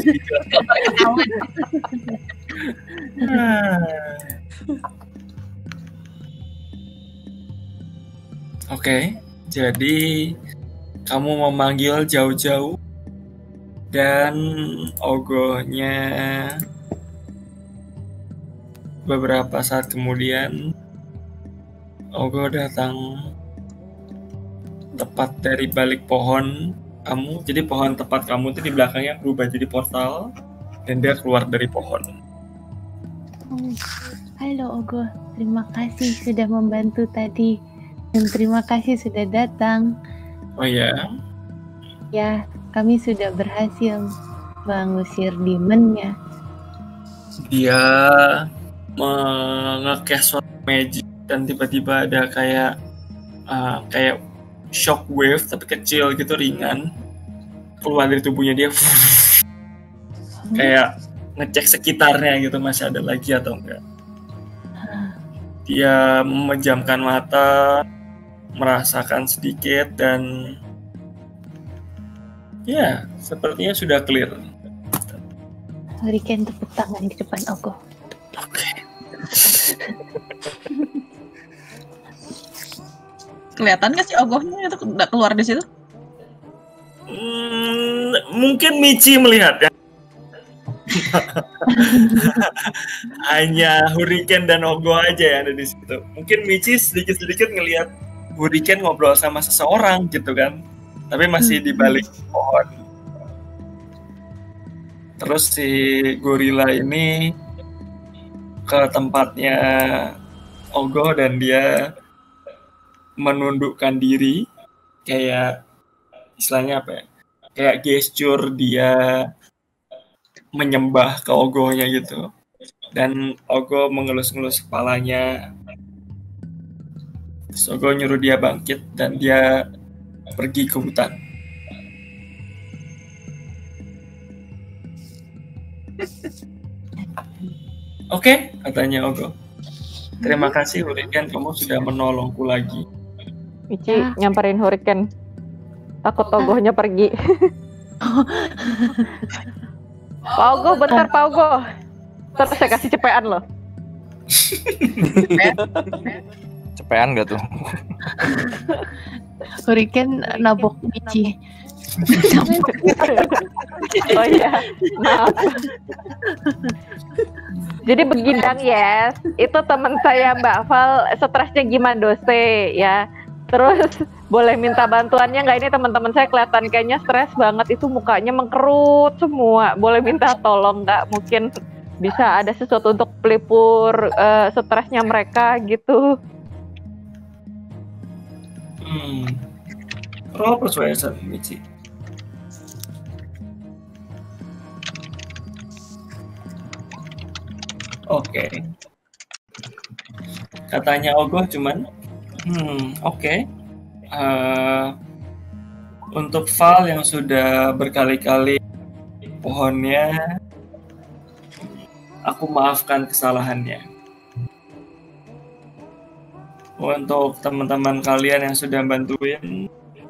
Oke, jadi kamu memanggil jauh-jauh dan Ogohnya beberapa saat kemudian Ogoh datang tepat dari balik pohon kamu. Jadi pohon tepat kamu itu di belakangnya berubah jadi portal dan dia keluar dari pohon. Halo Ogo, terima kasih sudah membantu tadi dan terima kasih sudah datang. Oh ya? Ya, kami sudah berhasil mengusir demonnya. Dia mengecast suatu magic dan tiba-tiba ada kayak shock wave tapi kecil gitu, ringan, keluar dari tubuhnya dia. Kayak ngecek sekitarnya gitu, masih ada lagi atau enggak. Dia memejamkan mata, merasakan sedikit dan ya sepertinya sudah clear. Berikan tepuk tangan di depan Ogo. Oke. Kelihatan nggak sih Ogohnya itu udah keluar di situ? Mungkin Michi melihat ya. Hanya Hurricane dan Ogo aja yang ada di situ. Mungkin Michi sedikit-sedikit ngelihat Hurricane ngobrol sama seseorang gitu kan, tapi masih di balik pohon. Terus si gorila ini ke tempatnya Ogo dan dia menundukkan diri, kayak istilahnya apa ya? Kayak gesture dia menyembah ke Ogohnya gitu. Dan Ogo mengelus-ngelus kepalanya. Terus Ogo nyuruh dia bangkit dan dia pergi ke hutan. Oke, katanya Ogo. Terima kasih Hurricane, kamu sudah menolongku lagi. Michi nyamperin Hurricane. Takut Ogohnya pergi. Pak Ogo, bentar Pak Ogo. Terus saya kasih cepean loh. Cepean gak tuh? Hurricane nabok Michi. Oh iya, maaf. Jadi begindang yes, itu teman saya Mbak Val, stresnya gimana dose ya. Terus boleh minta bantuannya nggak? Ini teman-teman saya kelihatan kayaknya stres banget, itu mukanya mengkerut semua. Boleh minta tolong nggak? Mungkin bisa ada sesuatu untuk pelipur stresnya mereka gitu. Roll persuasion, Michi. Oke. Katanya Ogo cuman oke. Untuk Val yang sudah berkali-kali pohonnya, aku maafkan kesalahannya. Untuk teman-teman kalian yang sudah bantuin,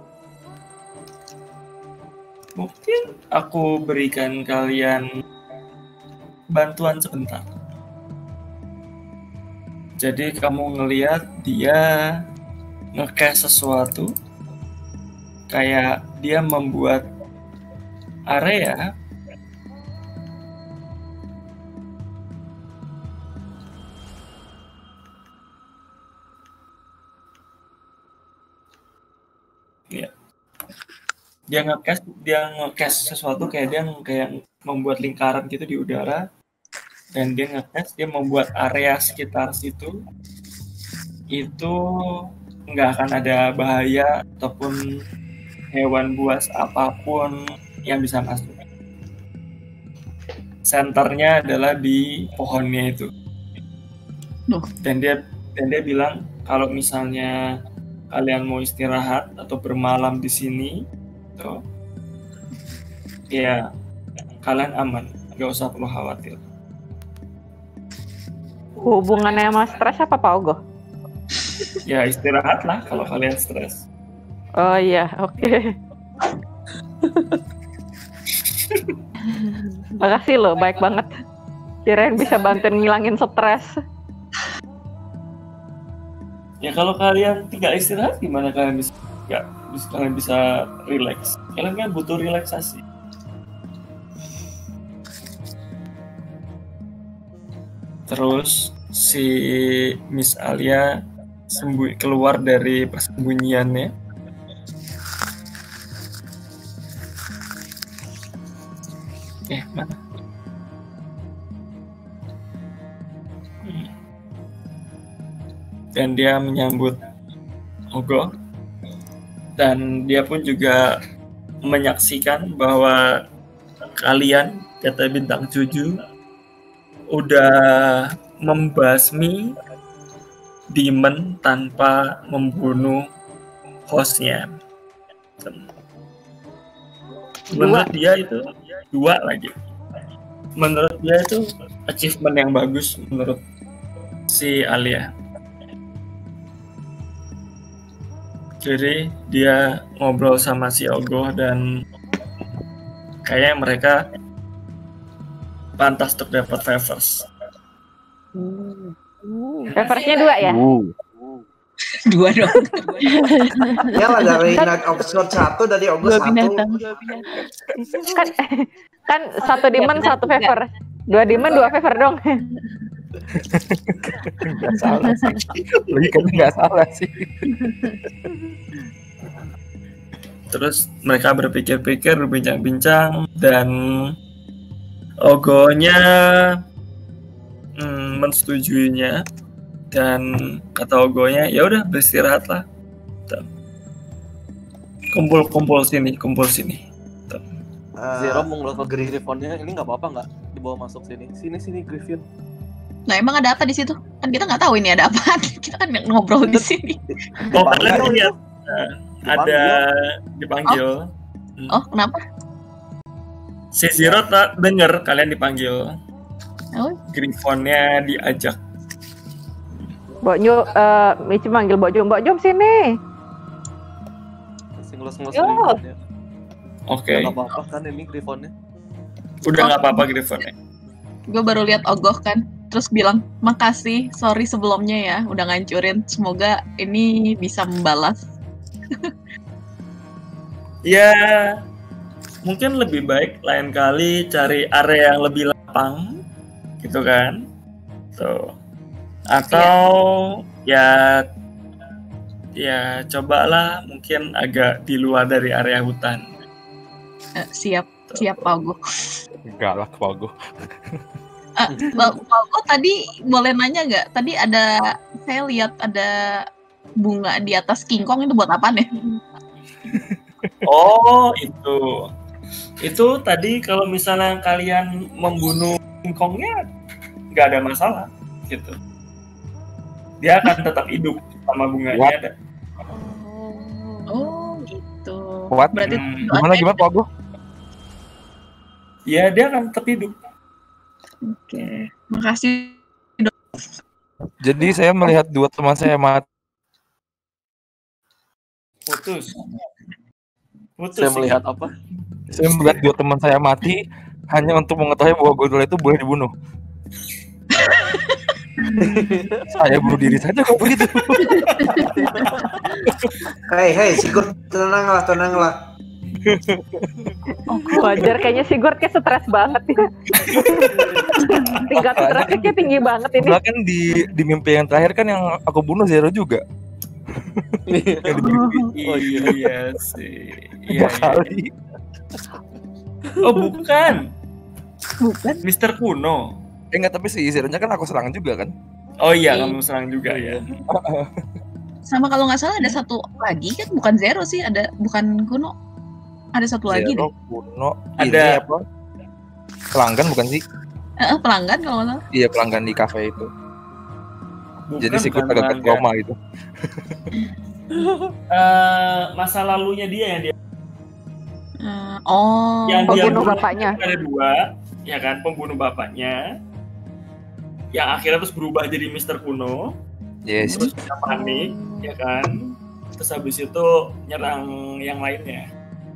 mungkin aku berikan kalian bantuan sebentar. Jadi kamu ngelihat dia nge-cast sesuatu, kayak dia membuat area ya. Dia nge-cast sesuatu, kayak dia kayak membuat lingkaran gitu di udara. Dan dia nge-test, dia membuat area sekitar situ itu nggak akan ada bahaya ataupun hewan buas apapun yang bisa masuk. Senternya adalah di pohonnya itu. Dan dia bilang kalau misalnya kalian mau istirahat atau bermalam di sini, tuh, ya kalian aman, nggak usah perlu khawatir. Hubungannya sama stres apa Pak Ogo? Ya istirahat lah kalau kalian stres. Oh iya, oke. Makasih loh, baik banget. Kirain bisa bantuin ngilangin stres. Ya kalau kalian tinggal istirahat, gimana kalian bisa? Ya, kalian bisa relax. Kalian kan butuh relaksasi. Terus si Miss Alia keluar dari persembunyiannya Mana? Dan dia menyambut Ogoh, dan dia pun juga menyaksikan bahwa kalian, kata bintang 7, udah membasmi demon tanpa membunuh hostnya. Menurut dia itu 2 lagi. Menurut dia itu achievement yang bagus menurut si Alia. Jadi dia ngobrol sama si Ogoh dan kayaknya mereka pantas untuk dapat favors. Favorsnya 2 ya? 2 dong. Ya lah, dari Night of Sword 1, dari Ogoh 1. Kan 1 demon 1 favor. 2 demon 2 favor dong. Nggak salah sih. Logikanya nggak salah sih. Terus mereka berpikir-pikir, berbincang-bincang, dan Ogohnya mensetujuinya, dan kata Ogohnya, ya udah beristirahatlah. Kumpul sini. Zero mau ngelotok Griffinnya, ini nggak apa-apa nggak dibawa masuk sini? Sini Griffin. Nah, emang ada apa di situ? Kan kita nggak tahu ini ada apa. Kita kan ngobrol di sini. Oh, kalian lihat ada dipanggil. Oh, kenapa? Si Zero tak dengar kalian dipanggil. Oh. Griffinnya diajak. Mbok Nyu, Michi manggil Mbok Jum sini. Ngelos-ngelos Griffinnya. Oke. Nggak apa-apa kan ini Griffinnya? Udah nggak apa-apa Griffinnya. Gue baru lihat Ogoh kan, terus bilang makasih, sorry sebelumnya ya, udah ngancurin. Semoga ini bisa membalas. Ya, mungkin lebih baik lain kali cari area yang lebih lapang, gitu kan? Tuh. Atau ya cobalah mungkin agak di luar dari area hutan. Siap Pak Ogoh. Enggak lah, Pak Ogoh. Pak Ogoh tadi boleh nanya nggak? Tadi saya lihat ada bunga di atas King Kong, itu buat apaan ya? Oh, itu tadi kalau misalnya kalian membunuh King Kongnya nggak ada masalah gitu, dia akan tetap hidup sama bunganya ada. Oh gitu. What? Berarti Gimana Pak Ogoh? Ya, dia akan tetap hidup. Oke, makasih. Jadi saya melihat 2 teman saya mati. Putus. Saya melihat apa? Saya melihat 2 teman saya mati hanya untuk mengetahui bahwa Gorilla itu boleh dibunuh. Saya bunuh diri saja kok begitu. Hei, Sigurd, tenanglah. Wajar, kayaknya Sigurd kayak stres banget ya. Tingkat stresnya kayak tinggi banget ini. Bahkan di mimpi yang terakhir kan yang aku bunuh Zero juga. Oh iya sih. Iya kali. Oh bukan. Mr. Kuno. Enggak, tapi si Zero-nya kan aku serang juga kan. Oh iya, kamu serang juga ya. Sama kalau nggak salah ada satu lagi kan, bukan Zero sih, bukan Kuno. Ada satu lagi Zero, deh. Kuno, ada apa? Pelanggan bukan sih? Pelanggan kalau nggak salah. Iya, pelanggan di kafe itu. Bukan, jadi sih agak ke trauma gitu. Masa lalunya dia yang dia. Yang pembunuh bapaknya. Ada 2, ya kan, pembunuh bapaknya. Yang akhirnya terus berubah jadi Mr. Kuno. Yes. Terus dia panik, ya kan. Terus habis itu nyerang yang lainnya.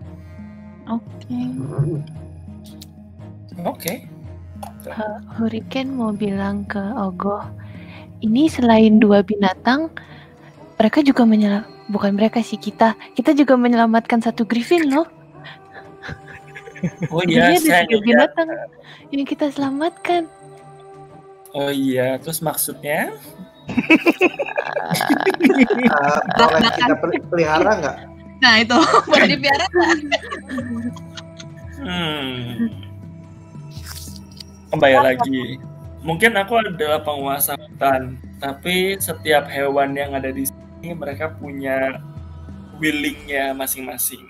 Oke. Hurricane mau bilang ke Ogoh, ini selain 2 binatang, mereka juga bukan mereka sih, kita juga menyelamatkan 1 Griffin loh. Oh iya, saya ada 3 binatang yang kita selamatkan. Oh iya, terus maksudnya? Boleh kita pelihara nggak? Nah itu, boleh dipelihara nggak? Kembali lagi. Mungkin aku adalah penguasa hutan, tapi setiap hewan yang ada di sini mereka punya willingnya masing-masing.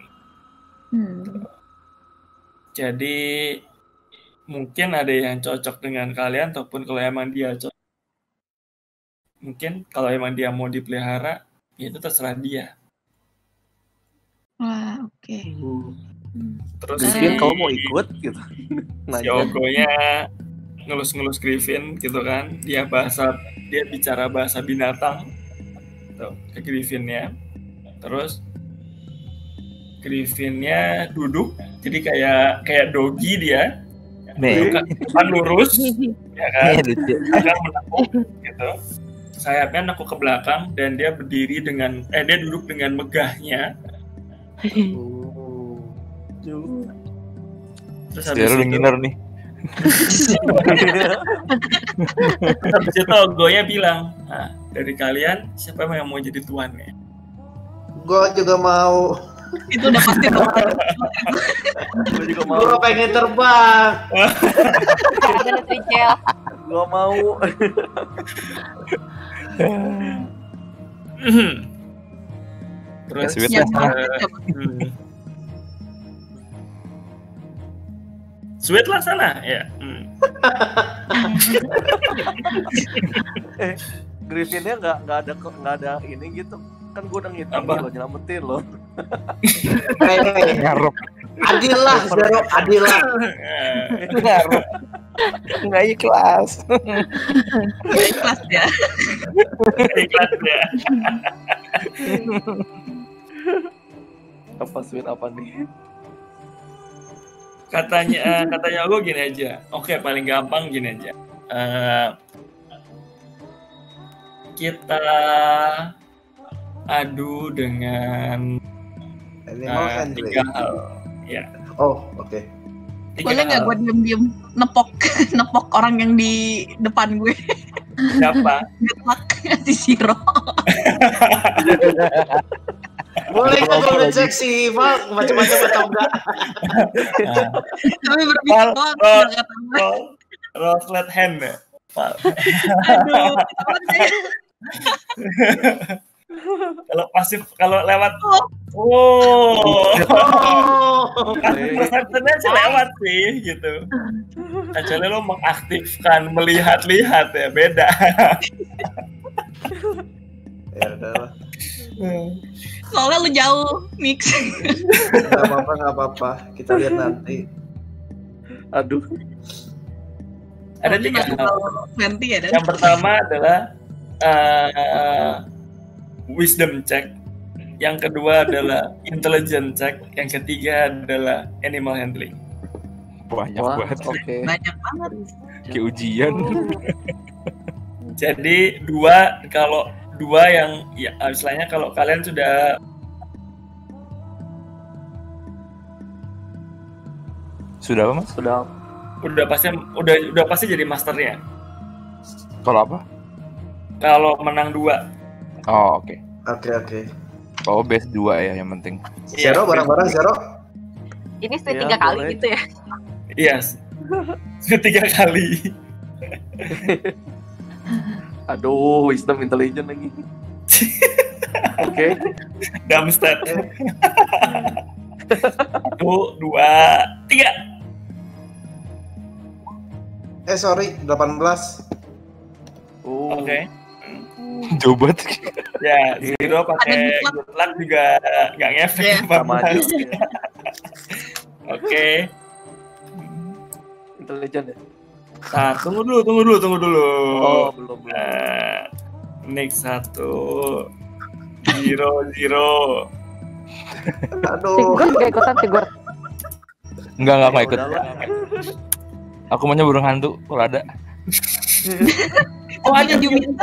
Jadi mungkin ada yang cocok dengan kalian, ataupun kalau emang dia cocok, mungkin kalau emang dia mau dipelihara, ya itu terserah dia. Wah, oke. Terus Griffin kamu mau ikut gitu? si Ogonya ngelus-ngelus Griffin gitu kan, dia bicara bahasa binatang tuh, ke Griffinnya. Terus Griffinnya duduk, jadi kayak dogi dia. Depan lurus, ya kan? Agak menekuk gitu. Sayapnya nekuk ke belakang dan dia berdiri dia duduk dengan megahnya. Terus habis itu nginner nih. habis itu Ogonya bilang, nah, dari kalian siapa yang mau jadi tuannya? Gue juga mau. Itu udah pasti teman. Gue juga mau. Gue pengen terbang. Ada Tricel. Gue mau. Terus Sweet Yang lah. Sweet lah sana ya. Griffinnya nggak ada ini gitu. Kan gue udah ngitung Apa? lo nyelamatin lo. Ngarep. Adil lah, Zero, adil lah. Ngarep. Nggak ikhlas. Ikhlas ya. Ikhlas ya. Apa sweet apa nih? Katanya gue gini aja. Oke, paling gampang gini aja. Kita adu dengan Animal handling. 3 hal. Ya. Oh, oke. 3 Boleh nggak hal. gue diem-diem nepok orang yang di depan gue? Siapa? Getak si Siro. Boleh nggak gue ngecek si Val macam-macam atau enggak? Tapi berpikir doang. nggak kata gue. Roll flat hand ya. Pak. Aduh, ketahuan saya. Kalau lewat persennya sih lewat sih gitu. Kecuali lo mengaktifkan melihat-lihat ya, beda. Ya udahlah. Soalnya lu jauh, Mix. Nggak apa-apa. Kita lihat nanti. Aduh. Ada 3 hal. Nanti ya. Yang pertama adalah wisdom check. Yang kedua adalah intelligence check. Yang ketiga adalah animal handling. Banyak Wah, banget. oke. Banyak banget. Kayak ujian. Jadi kalau dua yang ya istilahnya kalau kalian sudah apa mas? udah pasti jadi masternya. Kalau apa? Kalau menang 2. Oh oke. Oke. Oh base 2 ya yang penting. Zero bareng-bareng Zero. Ini Ya, 3 kali boleh. gitu ya. Iya. 3 kali. Aduh, wisdom intelligent lagi. Oke. Dumpstat. 1, 2, 3. Sorry, 18. Oke. Jauh banget. Ya, Zero pakai good luck juga nggak ngefek. Sama aja. Oke. Intelligent ya? Nah, tunggu dulu. Oh, belum. Next 1. 0. Aduh. Tigor gak ikutan Tigor. Enggak mau ikut. Udahlah. Aku maunya burung hantu kalau ada. Oh, ada Juminten.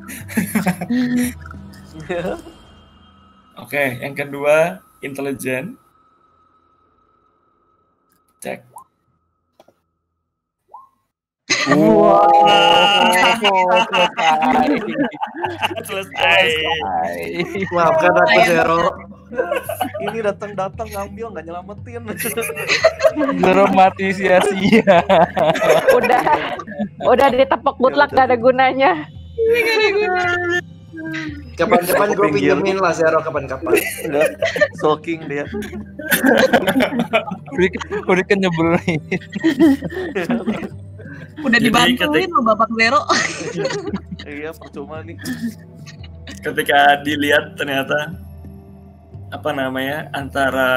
Oke, yang kedua intelligent. Cek. Selesai. Maafkan aku Zero. Ini datang ngambil nggak nyelamatin. Zero mati sia-sia. Udah ditepok mutlak gak ada gunanya. Kapan-kapan gue pinjemin lah Zero, kapan-kapan. Enggak, sulking dia. Udah kan nyebelin. Udah dibantuin lo Bapak Zero. Iya, percuma nih. Ketika dilihat ternyata antara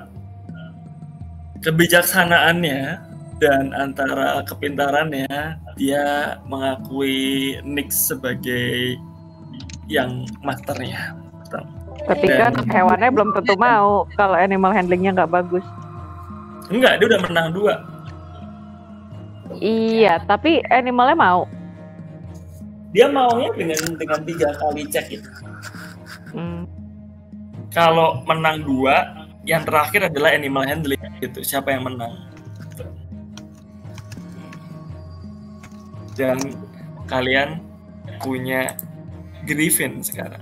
kebijaksanaannya dan antara kepintarannya, dia mengakui Nyx sebagai yang masternya. Tapi kan hewannya belum tentu mau kalau animal handlingnya nggak bagus. Enggak, dia udah menang 2. Iya, tapi animalnya mau. Dia maunya dengan 3 kali cek itu. Kalau menang 2, yang terakhir adalah animal handling gitu. Siapa yang menang? Dan kalian punya Griffin sekarang.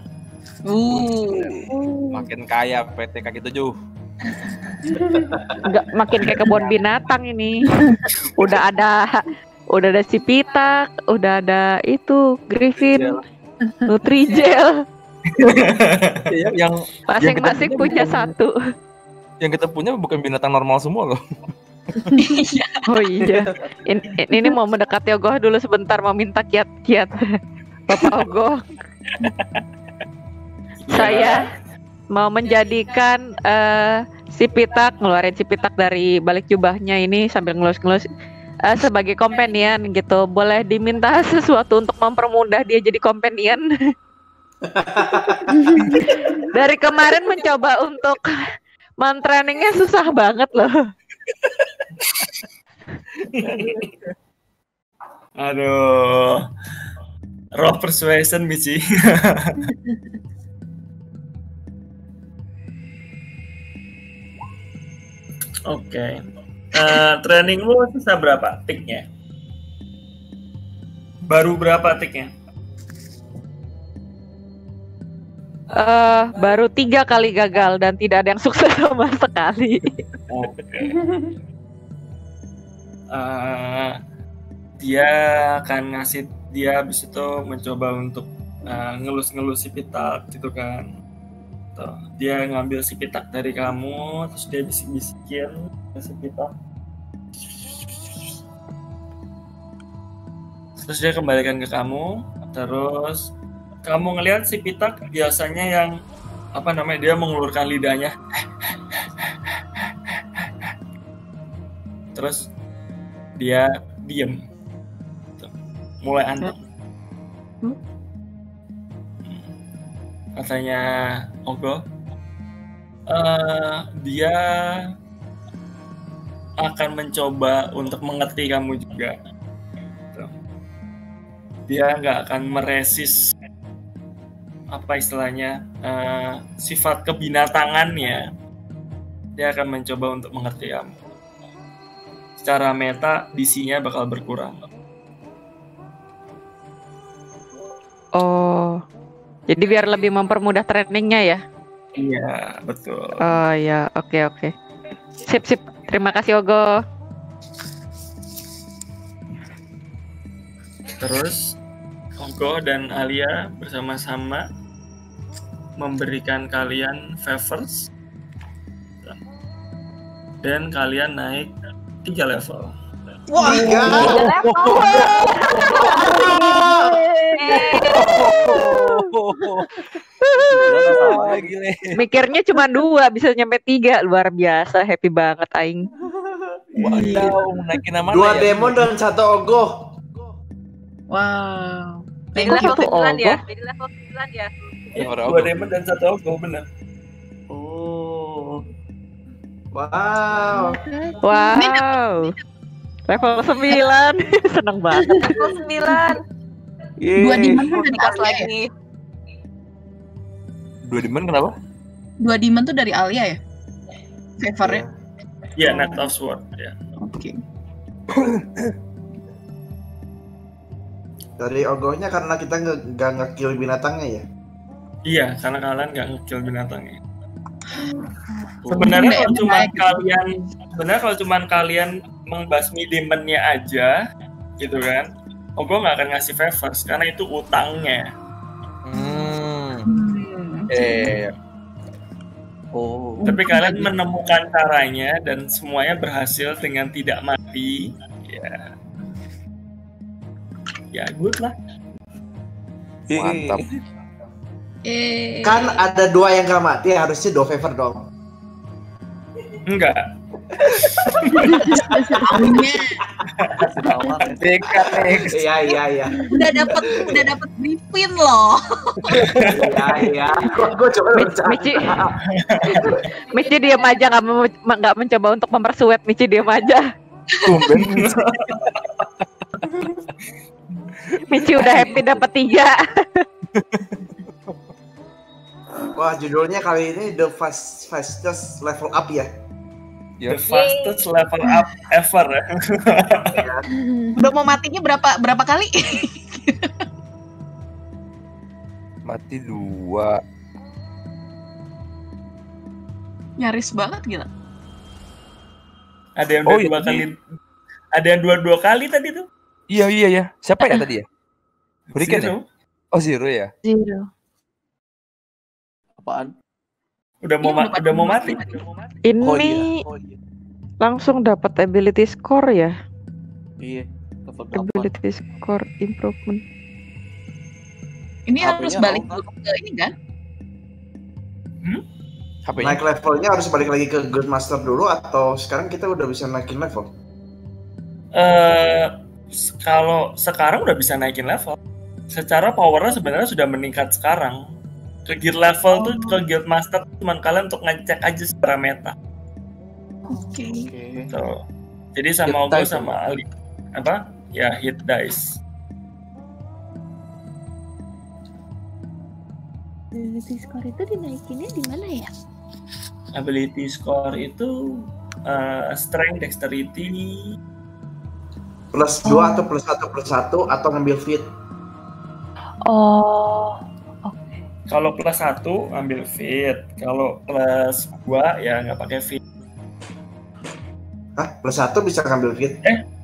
Makin kaya PT kaki 7. Enggak, makin kayak kebun binatang ini. Udah ada Cipitak, udah ada itu Griffin, Nutrijel. yang masing-masing punya satu. Yang kita punya bukan binatang normal semua loh. Oh iya. Ini mau mendekati Ogoh dulu sebentar, mau minta kiat-kiat. Bapak Ogoh. Saya mau menjadikan Cipitak, ngeluarin Cipitak dari balik jubahnya ini sambil ngelus-ngelus sebagai companion gitu. Boleh diminta sesuatu untuk mempermudah dia jadi companion. Dari kemarin mencoba untuk mantrainingnya susah banget loh. Aduh, roh persuasion Michi. Oke. Training lu sisa berapa tiknya? Baru berapa tiknya? Baru 3 kali gagal dan tidak ada yang sukses sama sekali. Dia akan ngasih, dia habis itu mencoba untuk ngelus-ngelus Cipitak gitu kan. Tuh, dia ngambil Cipitak dari kamu, terus dia bisik-bisikin Cipitak. Terus dia kembalikan ke kamu, terus kamu ngelihat Cipitak biasanya yang dia mengulurkan lidahnya. Terus dia diem. Tuh, mulai anteng. Katanya Ogoh, dia akan mencoba untuk mengerti kamu juga. Tuh. Dia nggak akan meresis sifat kebinatangannya. Dia akan mencoba untuk mengerti kamu. Secara meta, DC-nya bakal berkurang. Oh, jadi biar lebih mempermudah trainingnya ya? Iya, betul. Oh ya, oke. Sip. Terima kasih Ogoh. Terus Ogoh dan Alia bersama-sama memberikan kalian favors dan kalian naik 3 level. Wah, 3 level. Mikirnya cuma 2, bisa nyampe 3. Luar biasa, happy banget aing. Wow, naikin nama 2 demon dan 1 Ogoh. Wow. Jadi level 9 ya. Ya, 2 demon dan 1 Ogoh, benar. Oh. Wow. Level 9. Seneng banget. Level 9. 2 demon tuh dari Alia lagi. 2 demon kenapa? 2 demon tuh dari Alia ya? Favornya? Iya, Knight of Sword ya. Oke. Dari Ogohnya karena kita nggak nge-kill binatangnya ya? Iya, karena kalian nggak nge-kill binatangnya. Sebenarnya kalau cuman kalian membasmi demonnya aja, gitu kan, Ogo nggak akan ngasih favors karena itu utangnya. Tapi kalian menemukan caranya dan semuanya berhasil dengan tidak mati, ya good lah. Mantap. Kan ada 2 yang gak mati, harusnya 2 favor dong. Enggak. Iya. Udah dapat Griffin loh. Iya. Gue coba Michi diam aja, nggak mencoba untuk mempersuet. Michi diam aja. Michi udah happy dapat 3. Wah, judulnya kali ini The Fastest Level Up ya. The fastest level up ever. Udah mau matinya berapa kali? Mati 2. Nyaris banget gila. Ada yang udah 2 kali. Ada yang 2 kali tadi tuh. Iya. Siapa ya tadi ya? Hurricane ya? Oh, Zero ya? Zero. Apaan? Udah mau mati. Ini langsung dapat ability score ya? Iya. Ability score improvement. Ini harus balik ke ini kan? Naik levelnya harus balik lagi ke Guild Master dulu atau sekarang kita udah bisa naikin level? Kalau sekarang udah bisa naikin level. Secara powernya sebenarnya sudah meningkat sekarang. Ke guild level tuh, ke guild master cuma kalian untuk ngecek aja secara meta. Oke. So, jadi sama Ogo sama Ali apa? Ya hit dice. Ability score itu dinaikinnya di mana ya? Ability score itu strength, dexterity plus 2 atau plus 1 atau ngambil fit. Kalau plus 1 ambil fit, kalau plus 2 ya nggak pakai fit. Hah? Plus 1 bisa ngambil fit?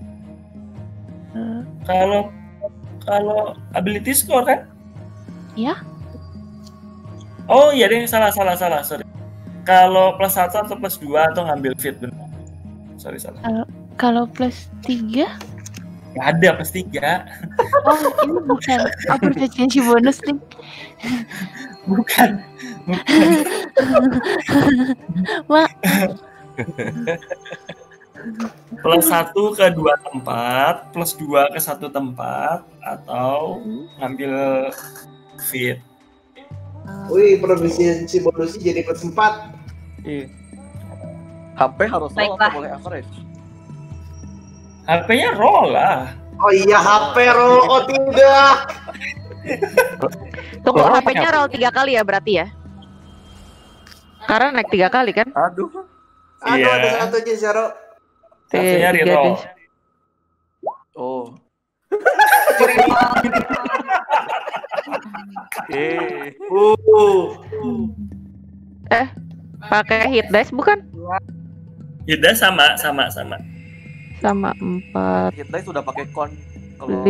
Kalau ability score kan? Iya. Oh iya deh, salah, sorry. Kalau plus 1 atau plus 2 atau ngambil fit benar. Sorry, salah. Kalau plus 3? Nggak ada plus 3. Oh, ini bukan opportunity bonus nih. Bukan. Mak. Plus 1 ke 2 tempat, plus 2 ke 1 tempat, atau ngambil fit. Wih, proficiency bonusnya jadi plus 4. Iya. HP harus roll atau boleh average? HP-nya roll lah. Oh iya, HP roll. Oh tidak. Tunggu, HP-nya roll 3 kali ya berarti ya? Karena naik 3 kali kan? Aduh, ada satu aja Zero. HP-nya reroll. Oh. Pakai hit dice bukan? Hit dice sama. Sama 4. Hit dice sudah pakai con. 5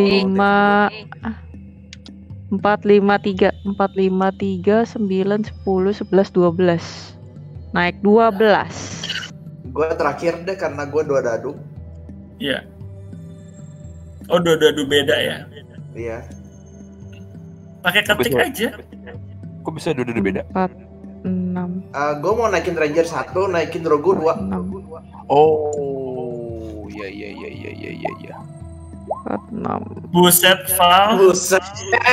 4, 5, 3 4, 5, 3 9, 10, 11, 12. Naik 12. Gue terakhir deh karena gue 2 dadu. Iya. Oh, 2 dadu beda ya? Iya. Pakai ketik aja. Kok bisa 2 dadu beda? 4, 6. Gue mau naikin Ranger 1, naikin Rogu 2. 6. Oh, iya. 4, 6. Buset, Val. Buset.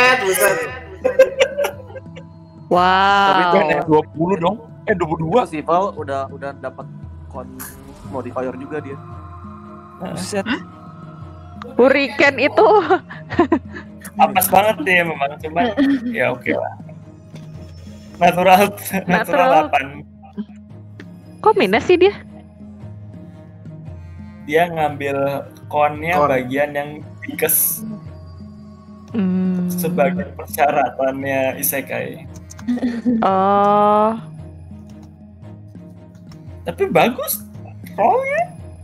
Wow. Tapi itu 20 dong. 22. Si Val udah dapat con modifier juga dia. Buset. Hurricane itu. Apes banget deh memang, cuma ya oke lah. Natural 8. Kok minus sih dia? Dia ngambil konnya bagian yang dikes sebagai persyaratannya isekai. Oh. Tapi bagus. Oh ya.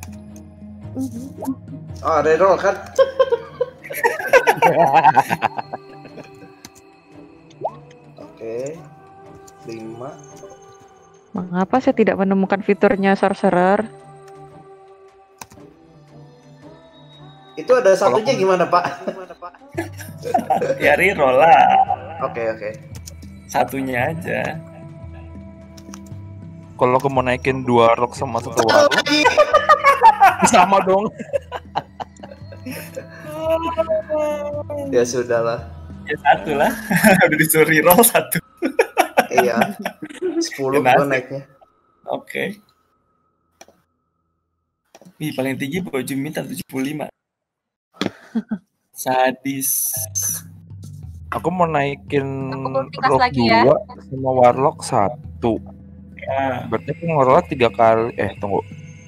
Oh, reroll kan? Oke. 5. Mengapa saya tidak menemukan fiturnya sorcerer? Itu ada satunya gimana, Pak? Ya reroll lah. Oke. Satunya aja. Kalau aku mau naikin 2 rock sama 1 warlock, sama dong. Ya sudahlah. Ya 1 lah. Udah disuruh reroll 1. Iya. 10 gua naiknya. Oke. Ih, paling tinggi baju minta 75. Sadis. Aku mau naikin Aktivitas rock lagi ya. 2 sama warlock 1. Ya. Berarti aku ngeroll 3 kali. Tunggu.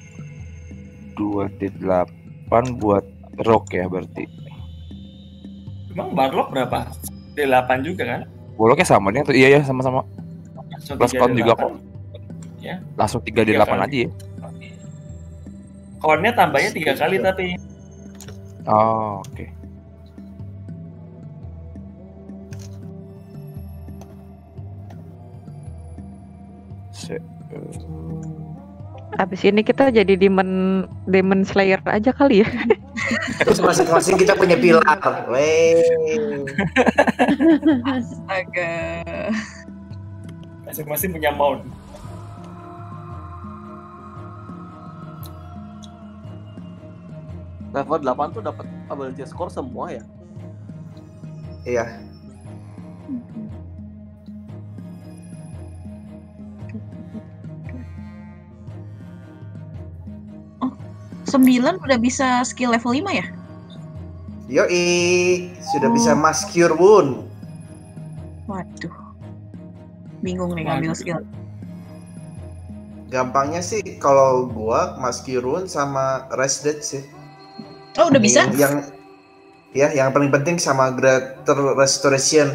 2d8 buat rock ya berarti. Emang Warlock berapa? D8 juga kan? Warlocknya sama nih. Iya sama-sama. Langsung Plus 3D8. con juga kok. Ya. Langsung 3d8 kali. aja ya. Con-nya tambahnya 3 kali tapi. Oh, oke. Abis ini kita jadi Demon Slayer aja kali ya. Terus masing-masing kita punya pilar. Weh. Astaga. Masing-masing punya mount. Level 8 tuh dapat ability score semua ya? Iya. Oh, 9 udah bisa skill level 5 ya? Yoi, sudah bisa Mass Cure Wound. Waduh. Bingung nih ngambil skill. Gampangnya sih kalau gua Mass Cure Wound sama Rest Dead sih. Oh, udah bisa? Yang paling penting sama Greater Restoration.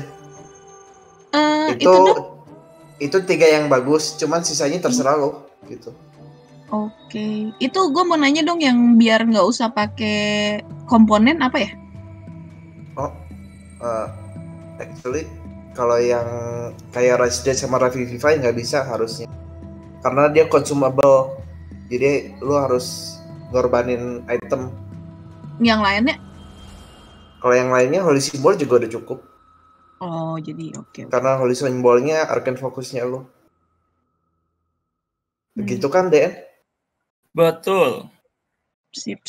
Itu itu 3 yang bagus, cuman sisanya terserah lo gitu. Oke. Itu gue mau nanya dong yang biar nggak usah pakai komponen apa ya? Actually kalau yang kayak Rest Dead sama Revivify nggak bisa harusnya. Karena dia consumable. Jadi lu harus ngorbanin item. Yang lainnya? Kalau yang lainnya Holy Symbol juga udah cukup. Oh, jadi oke. Karena Holy Symbolnya arcane fokusnya lu. Begitu kan, Den? Betul. Sip.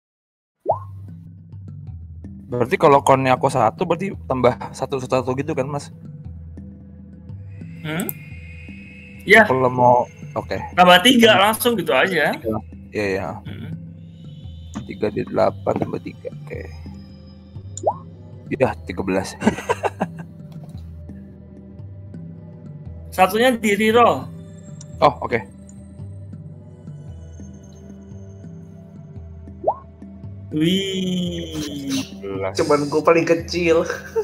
Berarti kalau konnya aku 1 berarti tambah 1 gitu kan, Mas? Ya. Kalau mau oke. Tambah 3 langsung gitu aja. Iya. 3d8 tambah 3. Oke. Ya, 13. Satunya di reroll. Oh, oke. Wih. Cuman gue paling kecil.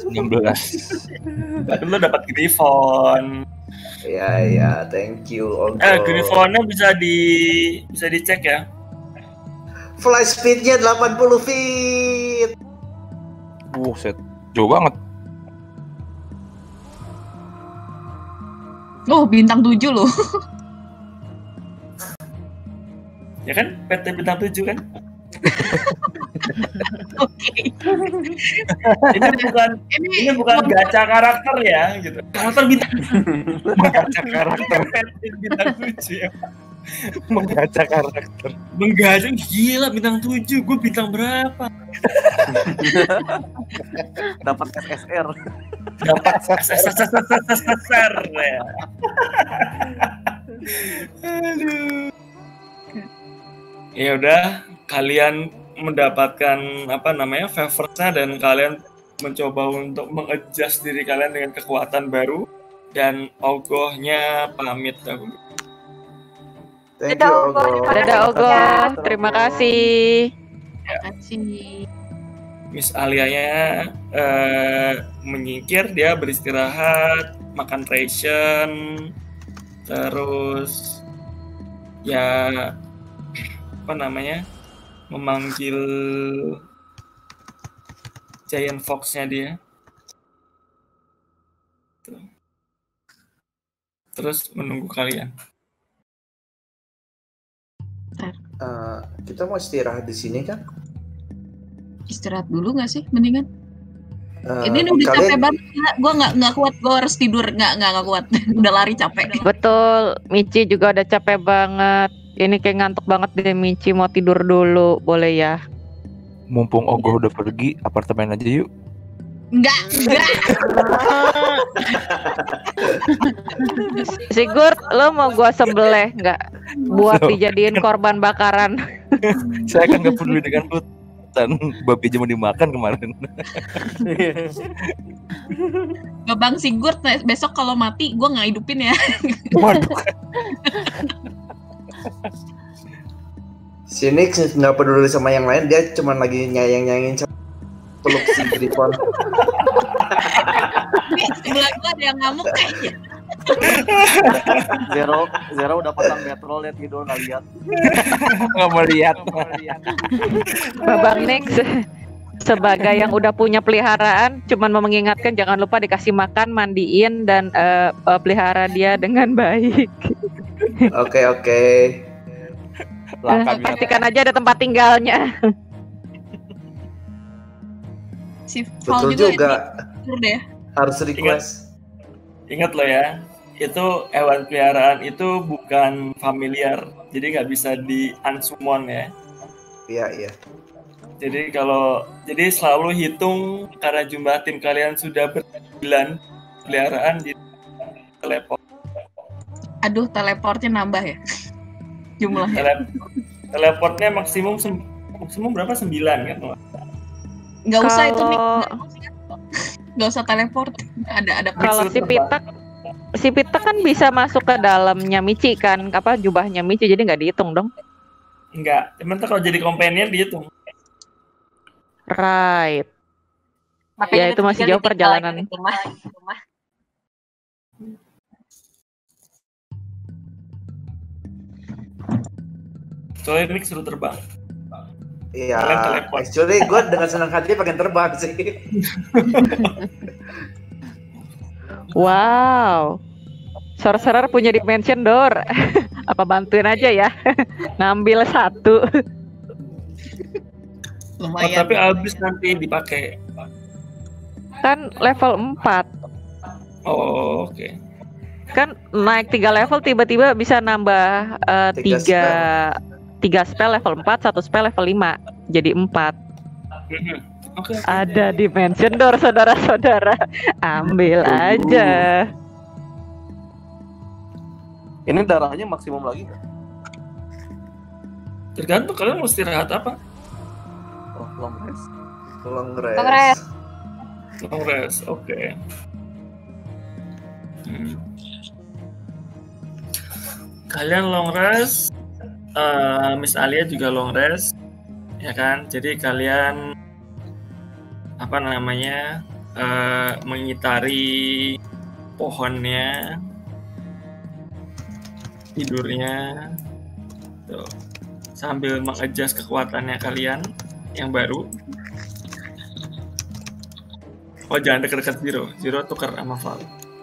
16. Lu dapat Griffon. Ya, thank you. Griffonnya bisa dicek ya. Fly speednya 80 feet. Buset, jauh banget. Oh, bintang 7 loh. Ya kan? PT bintang 7 kan? Oke. Ini bukan gacha karakter ya, gitu. Karakter bintang. Menggacha karakter. PT bintang 7 ya. Menggacha karakter. Menggacha, gila bintang 7. Gue bintang berapa? Dapat SSR. Dapat SSR ya. Aduh. Ya udah, kalian mendapatkan favorsnya dan kalian mencoba untuk mengadjust diri kalian dengan kekuatan baru dan Ogohnya pamit dahulu. Thank you, Ogoh. Dadah Ogoh, terima kasih. Terima kasih. Miss Alianya menyingkir, dia beristirahat, makan ration, terus ya apa namanya, memanggil Giant Fox-nya dia. Tuh. Terus menunggu kalian. Kita mau istirahat di sini kan? Istirahat dulu nggak sih, mendingan? Ini udah kalian- capek banget, gue nggak kuat, gue harus tidur, nggak kuat, udah lari capek. Betul, Michi juga udah capek banget. Ini kayak ngantuk banget deh Michi, mau tidur dulu, boleh ya? Mumpung Ogoh udah pergi, apartemen aja yuk. Enggak. Sigurd, lo mau gua sembelih nggak? Buat dijadiin korban bakaran. Saya kan nggak peduli dengan hutan. Babi aja mau dimakan kemarin. Bang Sigurd, besok kalau mati gue nggak hidupin ya. Waduh. Si Nix nggak peduli sama yang lain, dia cuma lagi nyayang-nyayangin peluk si Griffon. Sebelah gue ada yang ngamuk kayaknya. Zero udah pasang metro, lihat tidur nggak lihat. Nggak mau lihat. Babang Nix sebagai yang udah punya peliharaan, cuman mau mengingatkan jangan lupa dikasih makan, mandiin, dan pelihara dia dengan baik. Oke. Pastikan aja ada tempat tinggalnya. Si Val Betul juga. Tidur deh. Harus request. Ingat lo ya, itu hewan peliharaan itu bukan familiar, jadi nggak bisa di unsummon ya. Iya. Jadi selalu hitung karena jumlah tim kalian sudah ber-9 peliharaan di teleport. Aduh, teleportnya nambah ya jumlahnya. Teleportnya maksimum berapa? 9 kan? Nggak usah itu Kalau- nggak usah teleport. Ada Kalau si Pitak kan bisa masuk ke dalamnya Michi kan, apa jubahnya Michi, jadi nggak dihitung dong. Enggak, cuman kalau jadi companion dihitung. Right. Ya, itu masih jauh perjalanan. Rumah. Soalnya ini suruh terbang. Iya. Kalian teleport. Actually gue dengan senang hati pengen terbang sih. Wow. Sorcerer punya dimension door. Apa bantuin aja ya? Ngambil satu. lumayan. Tapi habis nanti dipakai. Kan level 4. Oh, oke. Kan naik 3 level tiba-tiba bisa nambah 3 spell level 4, 1 spell level 5. Jadi 4. Oke. Ada dimension door, saudara-saudara. Ambil aja. Ini darahnya maksimum lagi nggak? Tergantung kalian mau istirahat apa. Oh, long rest. Long Long rest. Long rest, oke. Kalian long rest, Miss Alia juga long rest, ya kan? Jadi kalian apa namanya mengitari pohonnya, tidurnya, tuh, sambil mengadjust kekuatannya kalian yang baru. Oh, jangan dekat-dekat Zero tukar sama Val.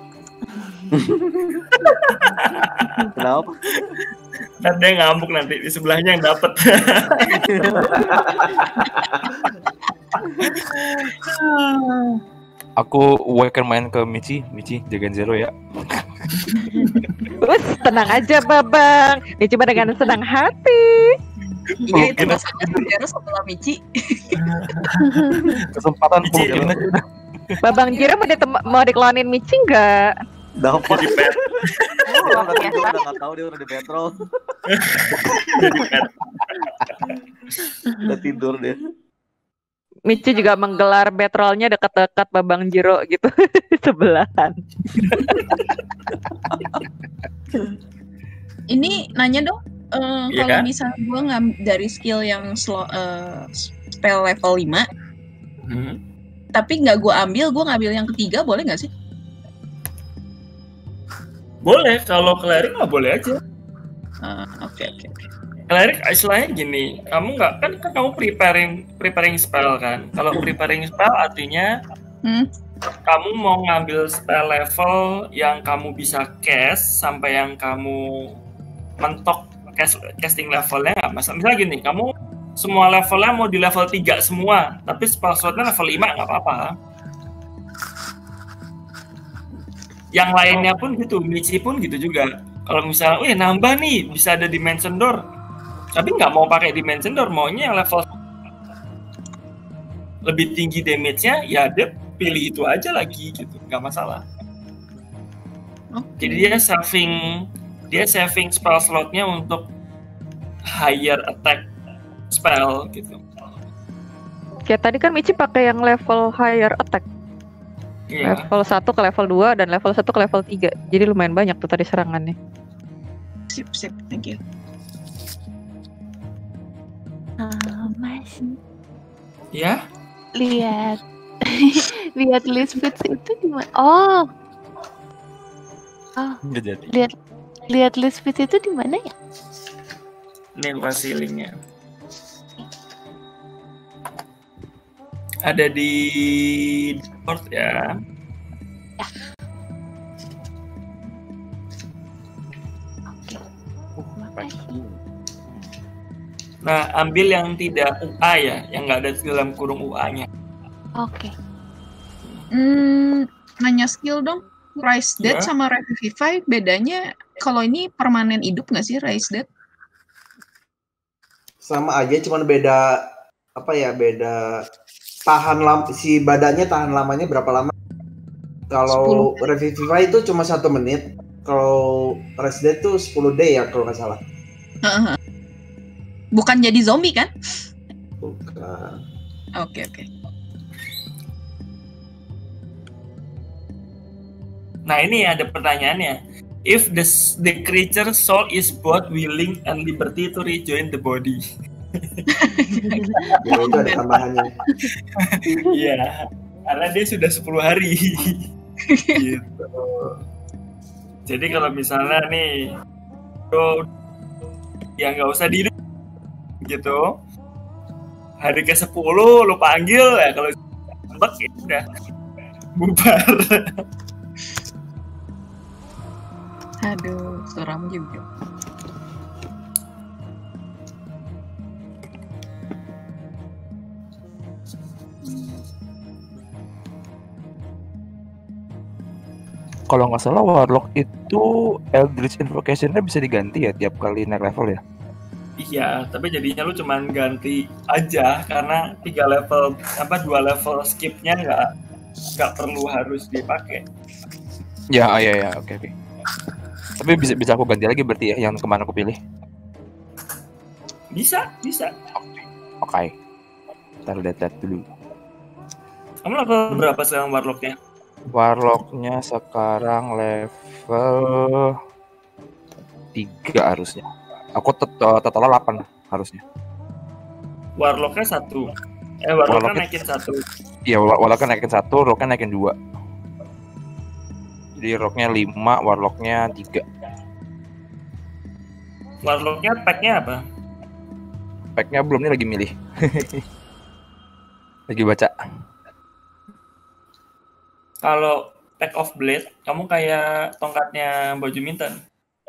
Kenapa? Ntar dia ngamuk nanti di sebelahnya yang dapet. Aku akan main ke Michi jagain Zero ya. Tenang aja Babang. Ini cuma dengan senang hati. Iya, itu masalahnya Zero setelah Michi. Kesempatan Michi, pelukin aja. Babang Jiro mau diklonin Michi nggak? Dapat. Jadi pet. Orang udah tidur, udah nggak tahu dia udah di petrol. Jadi pet. Udah tidur dia. Michi juga menggelar betrolnya dekat-dekat Babang Jiro gitu. Sebelahan. Ini nanya dong, Iya kalau kan? misalnya gue dari skill yang spell level 5, tapi nggak gue ngambil yang ketiga, boleh nggak sih? Boleh, kalau cleric mah boleh aja. Oke. Cleric istilahnya gini, kamu nggak kan kamu preparing spell kan. Kalau preparing spell artinya kamu mau ngambil spell level yang kamu bisa cast sampai yang kamu mentok casting levelnya nggak masalah. Misalnya gini, kamu semua levelnya mau di level 3 semua, tapi spell slotnya level 5 nggak apa-apa. Yang lainnya pun gitu, Michi pun gitu juga. Kalau misalnya, nambah nih, bisa ada Dimension Door, tapi nggak mau pakai Dimension Door, maunya yang level lebih tinggi damage-nya, ya dia pilih itu aja lagi gitu, nggak masalah. Jadi dia saving spell slotnya untuk higher attack spell gitu. Kayak tadi kan Michi pakai yang level higher attack. Iya. Level 1 ke level 2 dan level 1 ke level 3. Jadi lumayan banyak tuh tadi serangannya. Sip, thank you. Mas. Ya? Lihat. Lihat list bits itu di mana? Oh. Nggak jadi. Lihat list bits itu di mana ya? Nih gua kasih linknya. Ada di Discord ya. Nah, ambil yang tidak UA ya, yang nggak ada dalam kurung UA-nya. Oke. Nanya skill dong. Rise Dead sama Revivify bedanya kalau ini permanen hidup nggak sih Rise Dead? Sama aja, cuman beda beda tahan si badannya tahan lamanya berapa lama. Kalau Revivify itu cuma 1 menit, kalau Rise Dead tuh 10 day ya kalau nggak salah. Bukan jadi zombie kan? Bukan. Oke. Nah, ini ada pertanyaannya. If the creature soul is both willing and liberty to rejoin the body. Ya, itu ada tambahannya. Iya, karena dia sudah 10 hari. Gitu. Jadi kalau misalnya nih, ya nggak usah di gitu. Hari ke-10 lu panggil ya, kalau sembek ya udah bubar. Aduh, seram juga. Kalau nggak salah Warlock itu Eldritch Invocation-nya bisa diganti ya tiap kali naik level ya? Iya, tapi jadinya lu cuman ganti aja karena 2 level skip-nya nggak perlu harus dipakai. Ya, oke. Tapi bisa aku ganti lagi berarti ya yang kemana aku pilih? Bisa. Oke. Ntar lihat dulu. Kamu level berapa sekarang Warlock-nya? Warlock-nya sekarang level 3 harusnya. Aku total 8 harusnya. Warlock-nya 1. Warlock-nya naikin 1. Iya, Warlock-nya naikin 1, Rock-nya naikin 2. Jadi Rock-nya 5, Warlock-nya 3. Warlock-nya pack-nya apa? Pack-nya belum, nih lagi milih. Lagi baca. Kalau Pack of Blade, kamu kayak tongkatnya Baju Minten.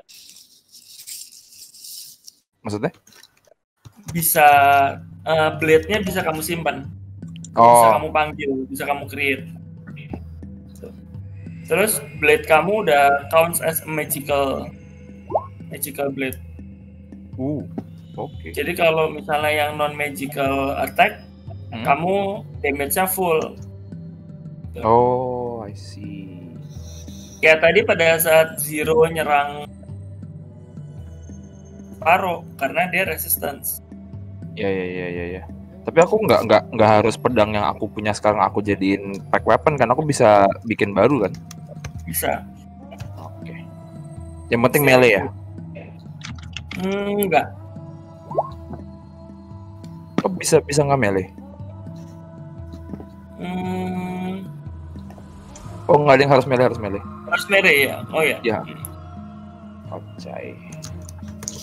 Maksudnya? Bisa blade-nya bisa kamu simpan. Bisa kamu panggil, bisa kamu create. Terus blade kamu udah counts as a magical blade. Oke. Jadi kalau misalnya yang non magical attack, kamu damage-nya full. Oh, I see. Ya tadi pada saat Zero nyerang Paro karena dia resistance. Ya. Tapi aku nggak harus pedang yang aku punya sekarang aku jadiin pack weapon kan, aku bisa bikin baru kan? Bisa. Oke. Yang penting melee ya? Enggak. Oh, bisa nggak melee? Oh nggak ada yang harus melee. Harus melee ya? Oh ya. Ya. Ocai.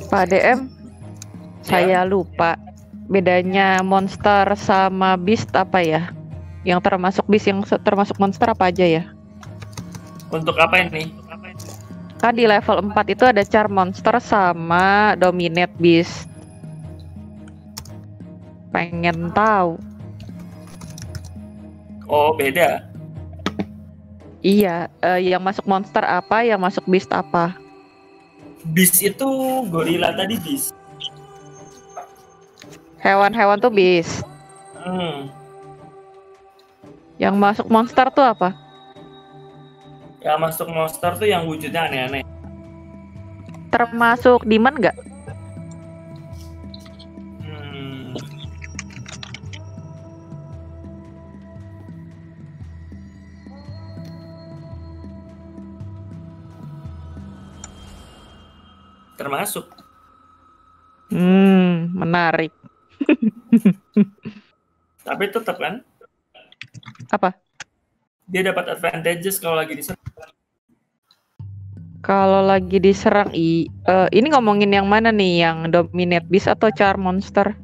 Pak DM, saya lupa bedanya monster sama beast apa ya? Yang termasuk beast yang termasuk monster apa aja ya? Untuk apa ini? Kan di level 4 itu ada charm monster sama dominate beast. Pengen tahu. Oh, beda. Iya, yang masuk monster apa, yang masuk beast apa? Beast itu gorila tadi beast. Hewan-hewan tuh beast. Yang masuk monster tuh apa? Yang masuk monster tuh yang wujudnya aneh-aneh. Termasuk demon nggak? Termasuk. Menarik. Tapi tetap kan? Apa? Dia dapat advantages kalau lagi diserang. Kalau lagi diserang, ini ngomongin yang mana nih? Yang dominate beast atau charm monster?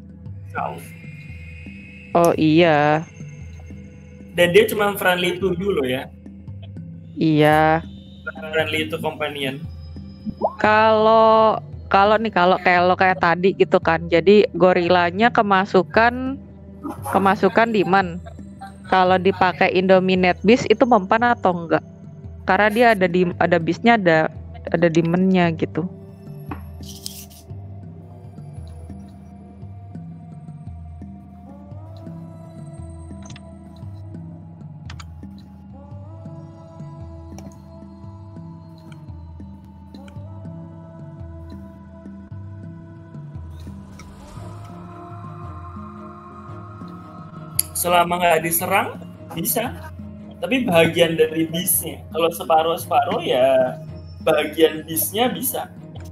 Oh iya. Dan dia cuma friendly to dulu ya? Iya. Friendly to companion. Kalau kayak tadi gitu kan. Jadi gorilanya kemasukan demon. Kalau dipakai Indominate Beast itu mempan atau enggak? Karena dia ada beastnya, ada demonnya gitu. Selama nggak diserang bisa, tapi bagian dari beastnya. Kalau separuh ya bagian beastnya bisa.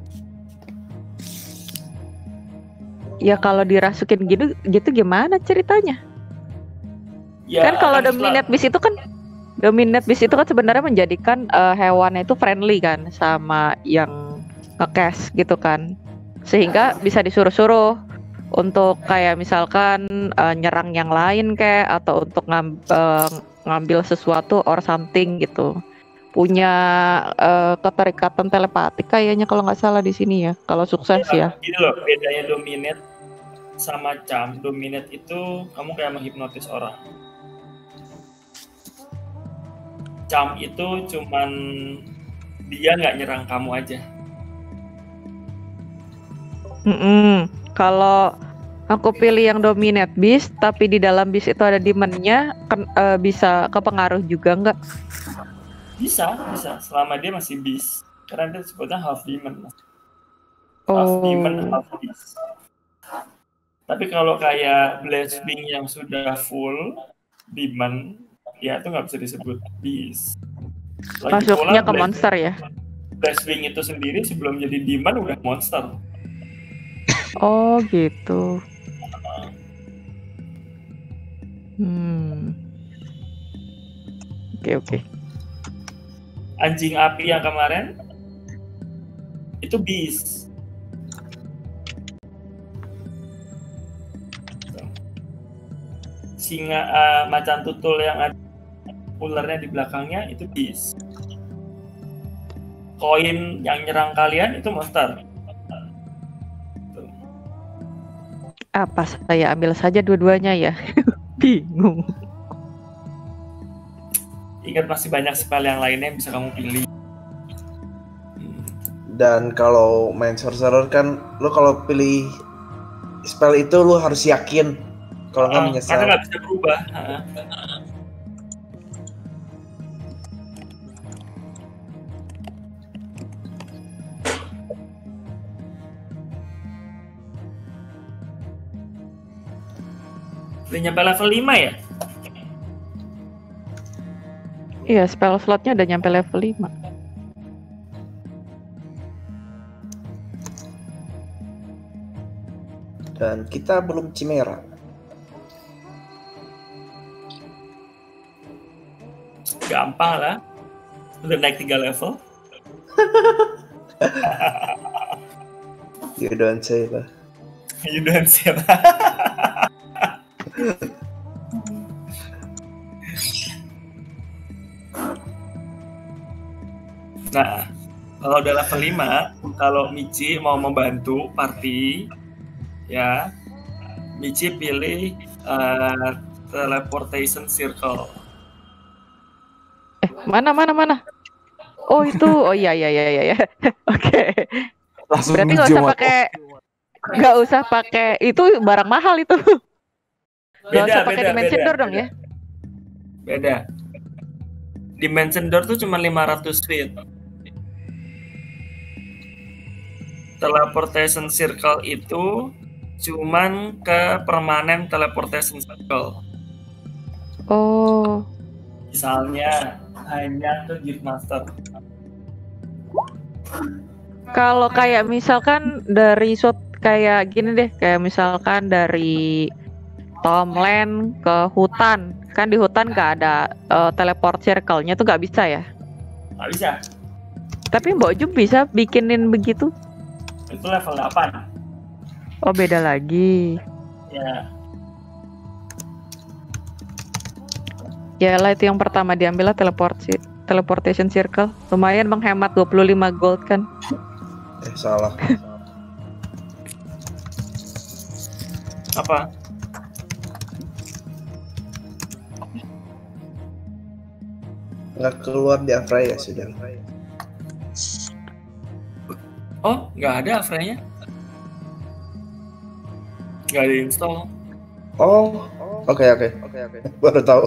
Ya kalau dirasukin gitu gimana ceritanya? Ya, kan kalau dominate beast itu kan sebenarnya menjadikan hewannya itu friendly kan sama yang nge-cast gitu kan, sehingga bisa disuruh-suruh untuk kayak misalkan nyerang yang lain kayak, atau untuk ngambil sesuatu or something gitu. Punya keterikatan telepatik kayaknya kalau nggak salah di sini ya, kalau sukses ya. Gini loh, bedanya dominate sama charm. Dominate itu kamu kayak menghipnotis orang. Charm itu cuman dia nggak nyerang kamu aja. Kalau aku pilih yang dominate beast, tapi di dalam beast itu ada demonnya, bisa kepengaruh juga nggak? Bisa, selama dia masih beast. Karena dia sebutnya half demon. Half demon, half beast. Tapi kalau kayak Blazewing yang sudah full demon, ya itu nggak bisa disebut beast. Masuknya ke monster ya? Blazewing itu sendiri sebelum jadi demon udah monster. Oh gitu. Oke. Anjing api yang kemarin itu beast. Singa macan tutul yang ada ularnya di belakangnya itu beast. Koin yang nyerang kalian itu monster. Apa saya ambil saja dua-duanya ya? Bingung. Ingat masih banyak spell yang lainnya yang bisa kamu pilih. Dan kalau main sorcerer kan, lo kalau pilih spell itu lo harus yakin, kalau nggak menyesal. Karena nggak bisa berubah. Udah nyampe level 5 ya? Iya, spell slotnya udah nyampe level 5. Dan kita belum Chimera. Gampang lah. Udah naik 3 level. You don't say lah. You don't see lah. Nah, kalau udah level 5, kalau Michi mau membantu party, ya, Michi pilih teleportation circle. Mana? Oh itu, oh iya. Oke. Langsung Berarti nggak usah pakai itu barang mahal itu. Nggak usah pakai dimension door dong ya? Beda. Dimension door tuh cuma 500 feet. Teleportation circle itu cuman ke permanen teleportation circle. Oh. Misalnya hanya ke Guild Master. Kalau kayak misalkan dari kayak gini deh, kayak misalkan dari Tomland ke hutan, kan di hutan nggak ada teleport circle-nya tuh nggak bisa ya? Nggak bisa. Tapi Mbok Jum bisa bikinin begitu? Itu level 8. Oh beda lagi. Ya. Ya lah itu yang pertama diambil lah teleportation circle. Lumayan menghemat 25 gold kan. Salah. Apa? Nggak keluar di Afra ya sudah. Oh, nggak ada Afra-nya? Nggak ada install. Oh, oke. Baru tahu.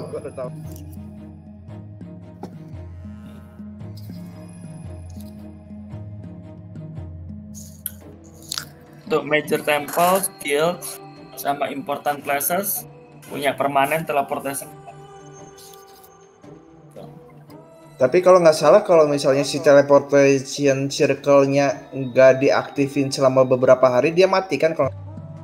Untuk major temples, guilds, sama important places punya permanen teleportation. Tapi kalau nggak salah, kalau misalnya si teleportation circle-nya nggak diaktifin selama beberapa hari, dia mati kan? Kalau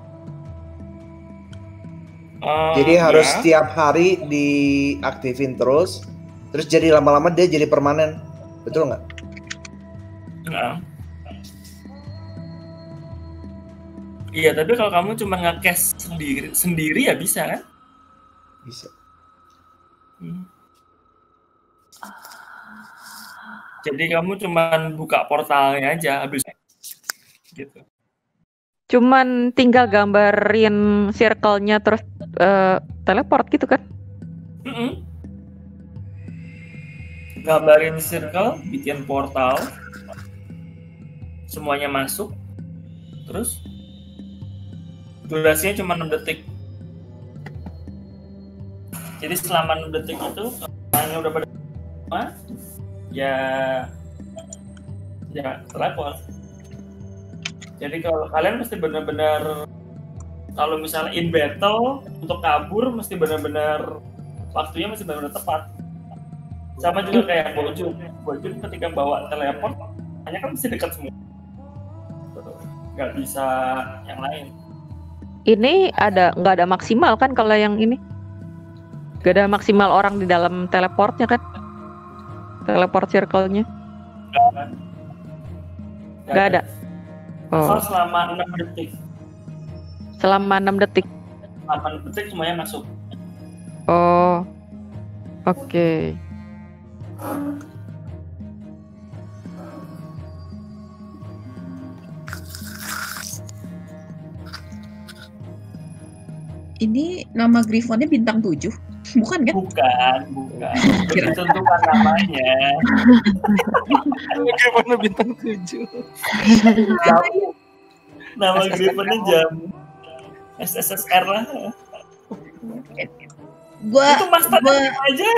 jadi harus setiap hari diaktifin terus jadi lama-lama dia jadi permanen, betul nggak? Nggak. Iya, tapi kalau kamu cuma nge-cash sendiri ya bisa kan? Bisa. Jadi kamu cuma buka portalnya aja habis gitu. Cuman tinggal gambarin circle-nya terus teleport gitu kan? Gambarin circle, bikin portal, semuanya masuk, terus durasinya cuma 6 detik. Jadi selama 6 detik itu, hanya udah pada ya teleport. Jadi kalau kalian mesti benar-benar, kalau misalnya in battle untuk kabur mesti benar-benar waktunya mesti benar-benar tepat. Sama juga kayak Bojun ketika bawa teleport hanya kan mesti dekat semua, nggak bisa yang lain. Ini nggak ada maksimal kan kalau yang ini? Nggak ada maksimal orang di dalam teleportnya kan? Teleport circle-nya? Nggak ada. Oh. Selama 6 detik. Selama 6 detik? Selama 6 detik semuanya masuk. Oh, oke. Ini nama Griffonnya bintang 7? Bukan kan? Bukan. Ditentukan namanya. Griffonnya bintang 7. Nama Griffonnya jam SSSR lah. Itu master aja.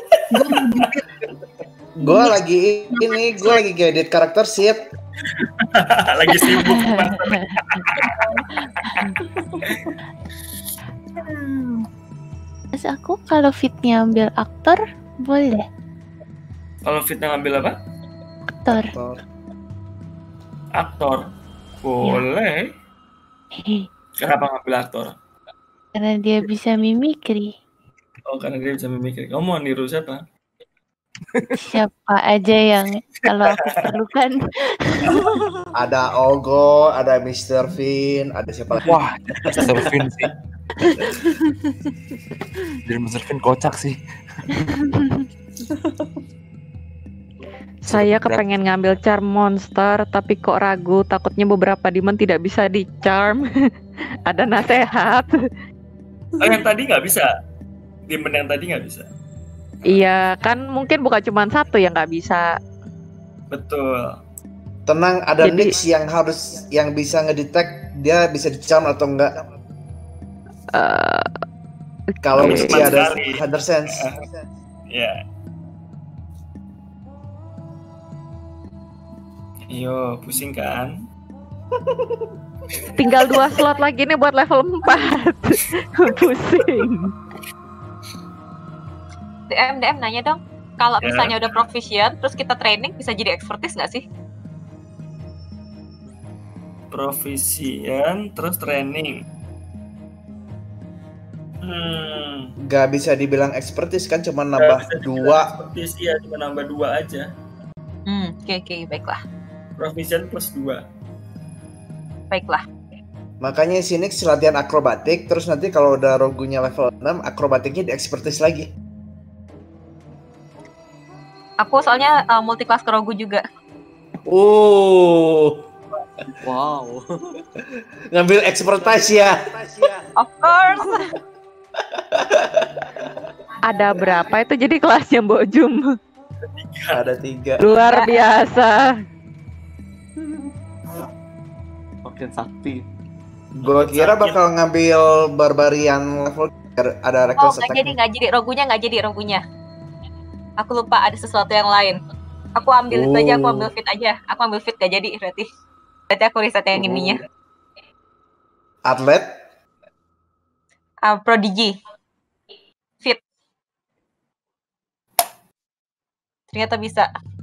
Gue lagi ngedit karakter sheet. Lagi sibuk. Mas aku kalau fitnya ambil aktor boleh. Kalau fitnya ngambil apa? Aktor. Boleh. Ya. Kenapa ngambil aktor? Karena dia bisa mimikri. Oh, karena dia bisa mimikri. Kamu mau niru siapa? Siapa aja yang kalau aku perlukan. Ada Ogo, ada Mr. Vin, ada siapa lagi? Wah, Mr. Vin sih. Jadi Mr. Vin kocak sih. Saya kepengen ngambil charm monster, tapi kok ragu, takutnya beberapa demon tidak bisa di charm. Ada nasihat? Oh, yang tadi nggak bisa. Demon yang tadi nggak bisa. Iya, kan mungkin bukan cuma satu yang nggak bisa. Betul. Tenang, ada Jadi- Nix yang bisa ngedetect dia bisa di-charm atau enggak. Kalau Oke. misalnya ada Sekali. Hunter Sense. Ya. Yo, pusing kan? Tinggal 2 slot lagi nih buat level 4. Pusing. DM nanya dong, kalau Ya. misalnya udah proficient, terus kita training bisa jadi expertise nggak sih? Proficient, terus training. Gak bisa dibilang expertise kan, cuma Nggak nambah bisa 2. dibilang expertise, iya, cuma nambah 2 aja. Oke, baiklah. Proficient plus 2. Baiklah. Makanya si Nix latihan akrobatik, terus nanti kalau udah rogunya level 6, akrobatiknya di expertise lagi. Aku soalnya multi-class kerogu juga. Wow. Ngambil expertise ya. Of course. Ada berapa itu jadi kelasnya Mbok Jum? Ada 3. Luar biasa. Makin sakti. Gua kira bakal ngambil barbarian level biar ada Oh, reckless nggak attack. jadi rogunya. Aku lupa ada sesuatu yang lain. Aku ambil itu aja, aku ambil fit aja. Aku ambil fit gak jadi berarti. Berarti aku reset yang ininya. Atlet. Prodigy. Fit. Ternyata bisa.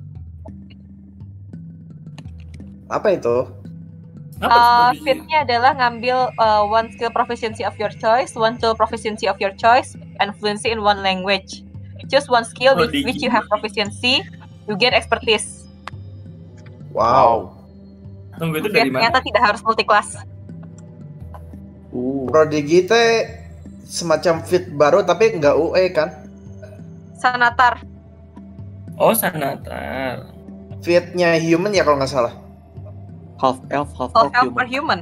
Apa itu? Fitnya adalah ngambil one skill proficiency of your choice, one tool proficiency of your choice, and fluency in one language. Choose one skill with which you have proficiency, you gain expertise. Wow. Tunggu, itu dari mana? Ternyata tidak harus multi-class. Prodigy teh semacam fit baru tapi nggak UE kan? Sanatar. Oh, Sanatar. Fitnya human ya kalau nggak salah. Half elf, half Half orc elf per human.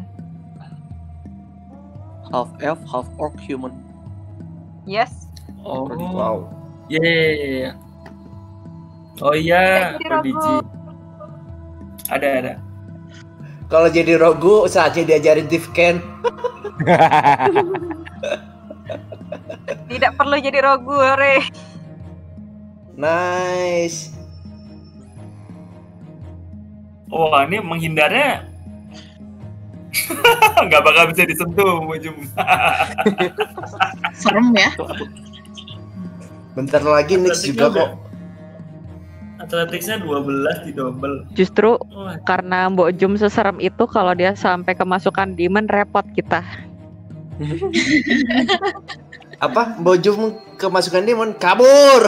human. Half elf, half orc human. Yes. Oh, Wow. yeah. Oh iya, Jadi Prodigy. rogu. Ada. Kalau jadi rogu saatnya diajarin Tifken. Tidak perlu jadi rogu, Re. Nice. Wah, ini menghindarnya nggak bakal bisa disentuh, Mujum. Serem ya. Bentar lagi Nix juga kok. Atletiknya 12 di double. Justru Wah, karena Mbok Jum seserem itu, kalau dia sampai kemasukan demon repot kita. Apa? Bojum kemasukan demon kabur.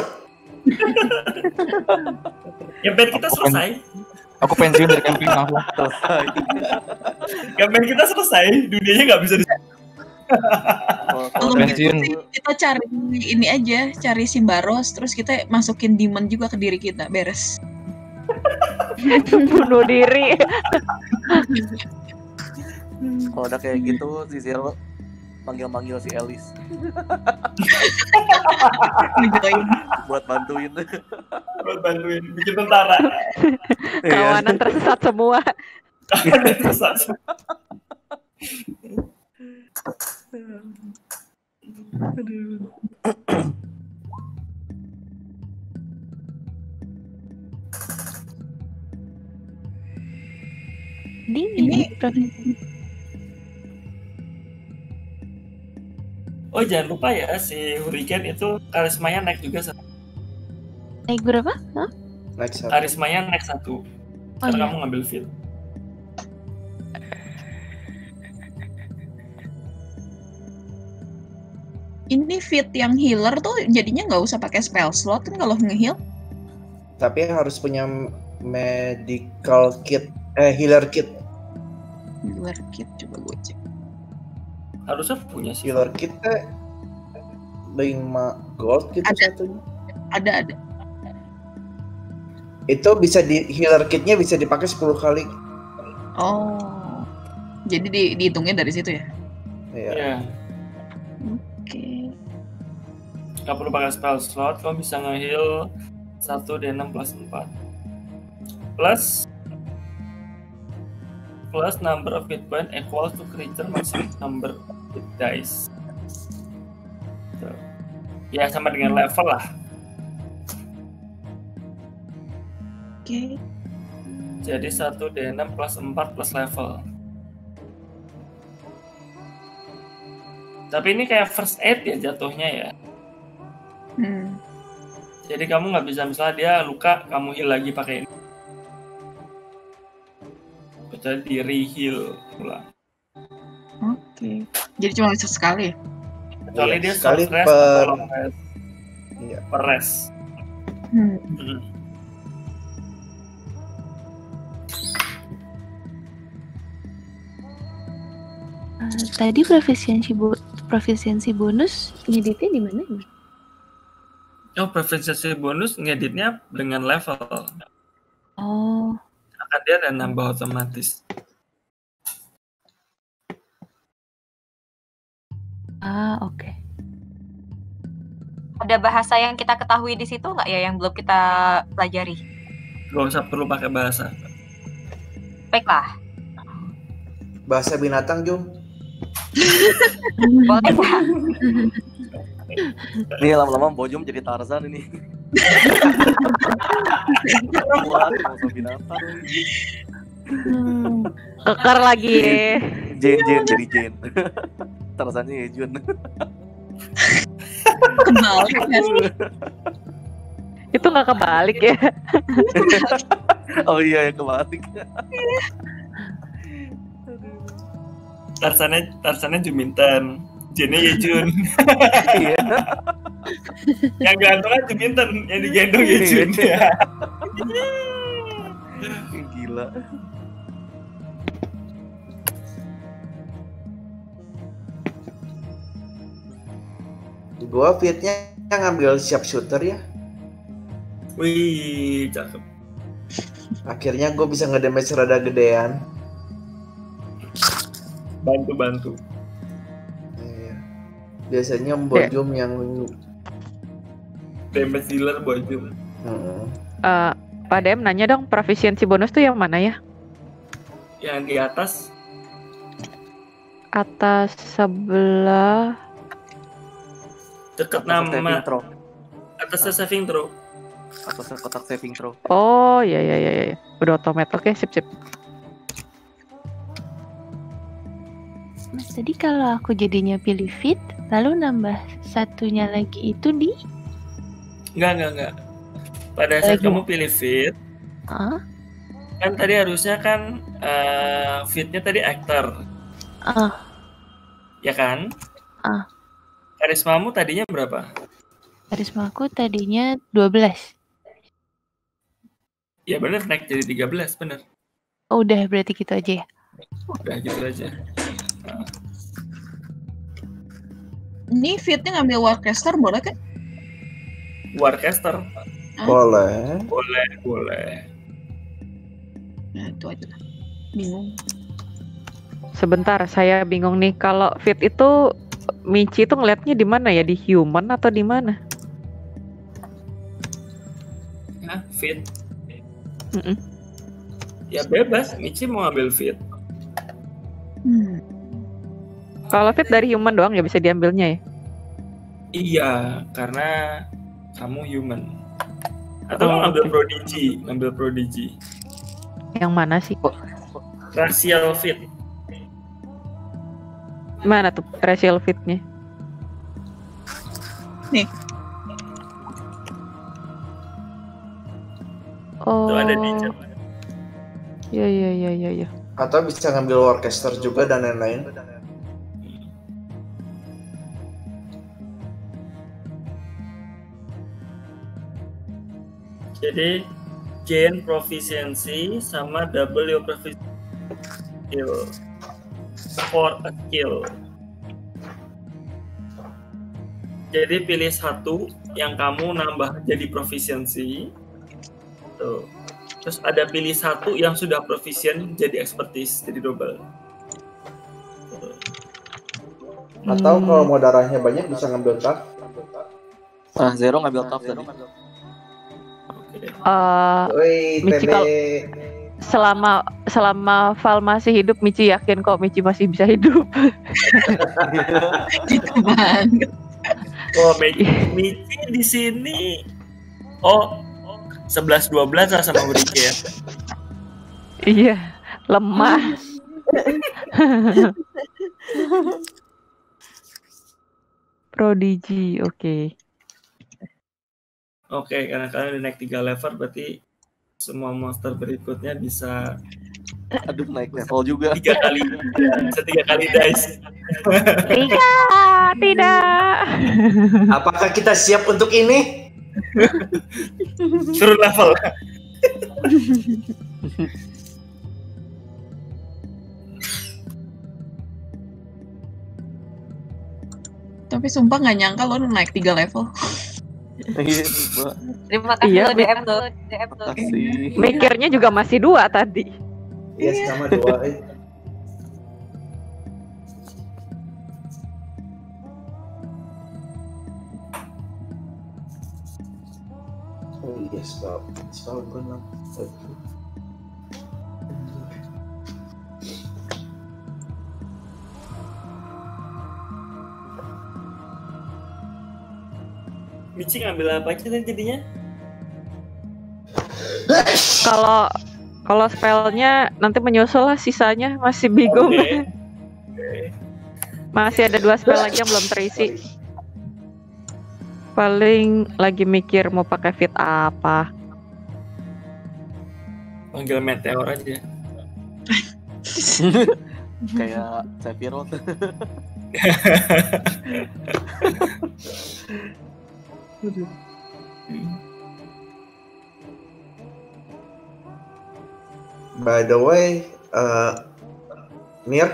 campaign kita selesai. Aku pensiun dari camping langsung. Selesai. Campaign kita selesai. Dunianya nggak bisa di. Kalau pensiun. begitu sih, kita cari ini aja, cari Simbaros, terus kita masukin demon juga ke diri kita, beres. Bunuh diri. Kalau udah kayak gitu, si Zero manggil-manggil si Elis Ngejoin. buat bantuin. Buat bantuin bikin tentara. Kawanan tersesat semua. Tersesat. Ini Oh, jangan lupa ya, si Hurricane itu karismanya naik juga. naik berapa? Hah? Next up. Karismanya naik 1. Karena iya. kamu ngambil fit. Ini fit yang healer tuh jadinya nggak usah pakai spell slot kan kalau nge-heal. Tapi harus punya medical kit, healer kit. Healer kit coba gue cek. Harusnya punya sih. Healer kit 5 gold gitu satunya. Ada. Itu bisa healer kitnya bisa dipakai 10 kali. Oh. Jadi dihitungnya dari situ ya? Iya. Oke. Gak perlu pakai spell slot, kamu bisa nge-heal 1d6 plus 4 plus number of hit point equal to creature maximum number of hit dice. So, ya sama dengan level lah. Oke. Jadi 1d6 plus 4 plus level. Tapi ini kayak first aid ya jatuhnya ya. Jadi kamu nggak bisa, misalnya dia luka, kamu heal lagi pakai ini. Kecuali di re-heal ulang. Oke. Jadi cuma bisa sekali. Kecuali dia sekali short rest per atau long rest. Iya. Per rest. Tadi proficiency bonus ngeditnya di mana nih? Oh, proficiency bonus ngeditnya dengan level. Oh. Akan dia ada nambah otomatis. Oke. Ada bahasa yang kita ketahui di situ nggak ya yang belum kita pelajari? Gak usah perlu pakai bahasa. Baiklah. Bahasa binatang, Jum. Boleh nggak? Nih lama-lama Bojum jadi Tarzan ini. Buat bahasa binatang. Kekar lagi. Jane jadi Jane. Tarzannya ya Jun. Kebalik nggak sih? Itu nggak kebalik ya? Oh iya yang kebalik. Tarzannya Juminten, Jane ya Jun. Iya. Yang gantung kan Juminten, yang digendong ya Jun. Gila. Gua fitnya ngambil sharpshooter ya. Wih, cakep. Akhirnya gue bisa ngedamage rada gedean. Bantu. Iya. Biasanya Bojum yang damage dealer Bojum. Pak Dem nanya dong, proficiency bonus tuh yang mana ya? Yang di atas. Atas sebelah. Dekat nama. Atasnya saving throw. Atasnya kotak saving throw. Oh iya. Udah otomatis. Oke, sip. Mas, tadi kalau aku jadinya pilih fit, lalu nambah satunya lagi itu di? Enggak. Pada saat kamu pilih fit, kan tadi harusnya kan fitnya tadi actor. Ya kan? Karismamu tadinya berapa? Karismaku tadinya 12. Ya bener, naik jadi 13, bener. Oh, udah berarti gitu aja ya? Udah gitu aja. Ini fitnya ngambil Warcaster boleh kan? Warcaster? Boleh. Nah itu aja lah. Bingung. Sebentar, saya bingung nih. Kalau fit itu Michi itu ngeliatnya di mana ya? Di human atau di mana? Fit. Ya bebas, Michi mau ambil fit. Kalau fit dari human doang ya bisa diambilnya ya? Iya, karena kamu human. Atau ngambil prodigy. Yang mana sih? Racial fit. Mana tuh racial fitnya? Nih. Oh. Tuh ada di chat. Iya. Atau bisa ngambil Warcaster juga dan lain-lain. Jadi gain proficiency sama double your proficiency skill for a skill. Jadi pilih satu yang kamu nambah jadi proficiency. Tuh. Terus ada pilih satu yang sudah proficient jadi expertise, jadi double. Atau kalau mau darahnya banyak bisa ngambil tough. Zero ngambil tough tadi. Michi selama Val masih hidup, Michi yakin kok Michi masih bisa hidup. Gitu banget. Oh, Michi di sini. Oh, 11-12 lah sama Urike ya. Iya, lemah. Prodigy, oke. Oke, karena kalian udah naik 3 level, berarti semua monster berikutnya bisa naik level juga. 3 kali, bisa 3 kali dice. Tidak. Apakah kita siap untuk ini? Suruh level. Tapi sumpah nggak nyangka lo naik 3 level. Terima kasih lo DM lo. Mikirnya juga masih 2 tadi. Iya, sama 2. Oh iya, spell gue Michi ngambil apa aja tadi jadinya? Kalau spellnya nanti menyusul lah, sisanya masih bingung. Okay. Masih ada 2 spell lagi yang belum terisi. Paling lagi mikir mau pakai fit apa. Panggil meteor aja. Kayak Sephiroth. By the way, Mir,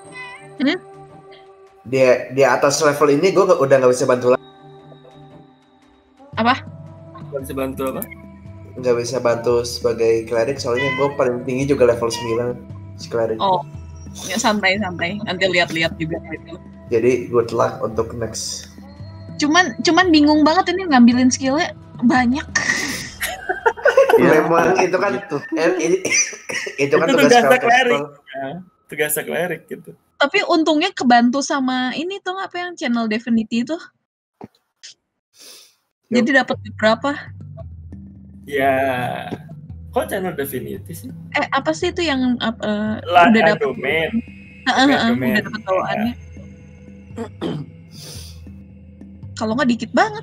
di atas level ini gue udah nggak bisa bantu lagi. Apa? Nggak bisa bantu apa? Nggak bisa bantu sebagai cleric, soalnya gue paling tinggi juga level 9 si cleric. Oh, ya santai. Nanti lihat-lihat juga itu. Jadi good luck untuk next. Cuman bingung banget ini ngambilin skillnya banyak. Memang itu kan gitu. itu kan tugas cleric. Tugas cleric gitu. Tapi untungnya kebantu sama ini tuh apa yang channel Divinity itu. Jadi dapat berapa? Ya, kok channel Divinity sih? Apa sih itu yang udah dapat domain. Udah dapat bawaannya. Kalau nggak dikit banget.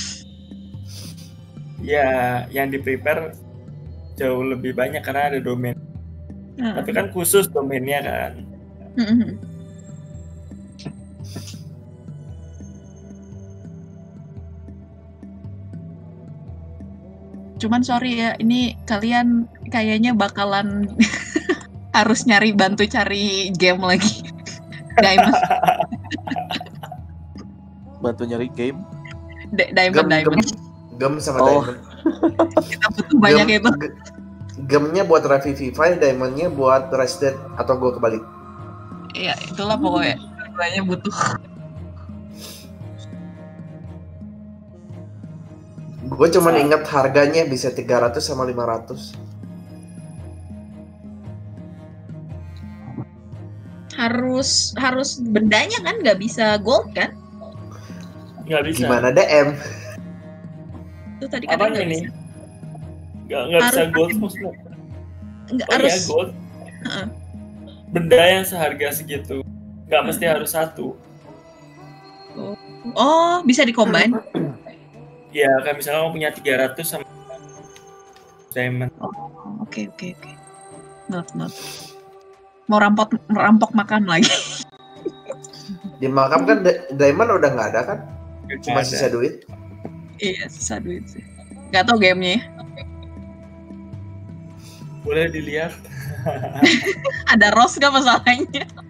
Ya, yang di prepare jauh lebih banyak karena ada domain. Tapi kan khusus domainnya kan. Cuman sorry ya, ini kalian kayaknya bakalan harus bantu cari game lagi. Diamond. Bantu nyari game? Diamond. Gem sama diamond. Kita butuh banyak itu. Gemnya buat Revivify, diamondnya buat Rested, atau gue kebalik. Iya, itulah pokoknya. Keduanya butuh. Gue cuma ingat harganya bisa 300 sama 500. Harus bendanya kan, nggak bisa gold kan? Nggak bisa. Gimana DM? Itu tadi katanya nggak bisa. Nggak bisa gold maksudnya. Nggak harus. Ya, gold. Benda yang seharga segitu. Nggak mesti harus satu. Oh, bisa di-combine? Ya, kayak misalnya kamu punya 300 sama diamond. Oh, oke. Not. Mau merampok makam lagi. Di makam kan diamond udah nggak ada kan? Cuma sisa duit. Iya, sisa duit sih. Nggak tahu gamenya ya. Boleh dilihat. Ada Rose gak masalahnya?